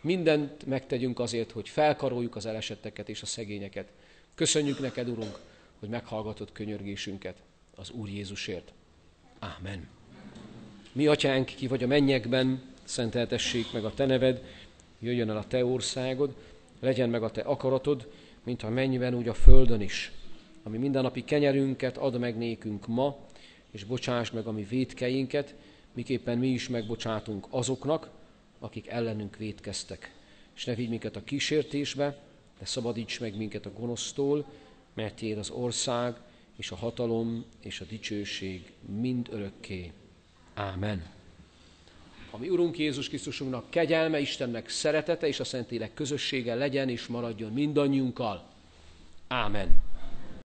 mindent megtegyünk azért, hogy felkaroljuk az elesetteket és a szegényeket. Köszönjük neked, Urunk, hogy meghallgatod könyörgésünket az Úr Jézusért. Ámen. Mi, Atyánk, ki vagy a mennyekben, szenteltessék meg a te neved, jöjjön el a te országod, legyen meg a te akaratod, mint a mennyben, úgy a földön is. Ami mindennapi kenyerünket add meg nékünk ma, és bocsáss meg a mi vétkeinket, miképpen mi is megbocsátunk azoknak, akik ellenünk vétkeztek. És ne vigy minket a kísértésbe, de szabadíts meg minket a gonosztól, mert tiéd az ország, és a hatalom, és a dicsőség mind örökké. Ámen. A mi Urunk Jézus Krisztusunknak kegyelme, Istennek szeretete és a Szentlélek közössége legyen és maradjon mindannyiunkkal. Ámen.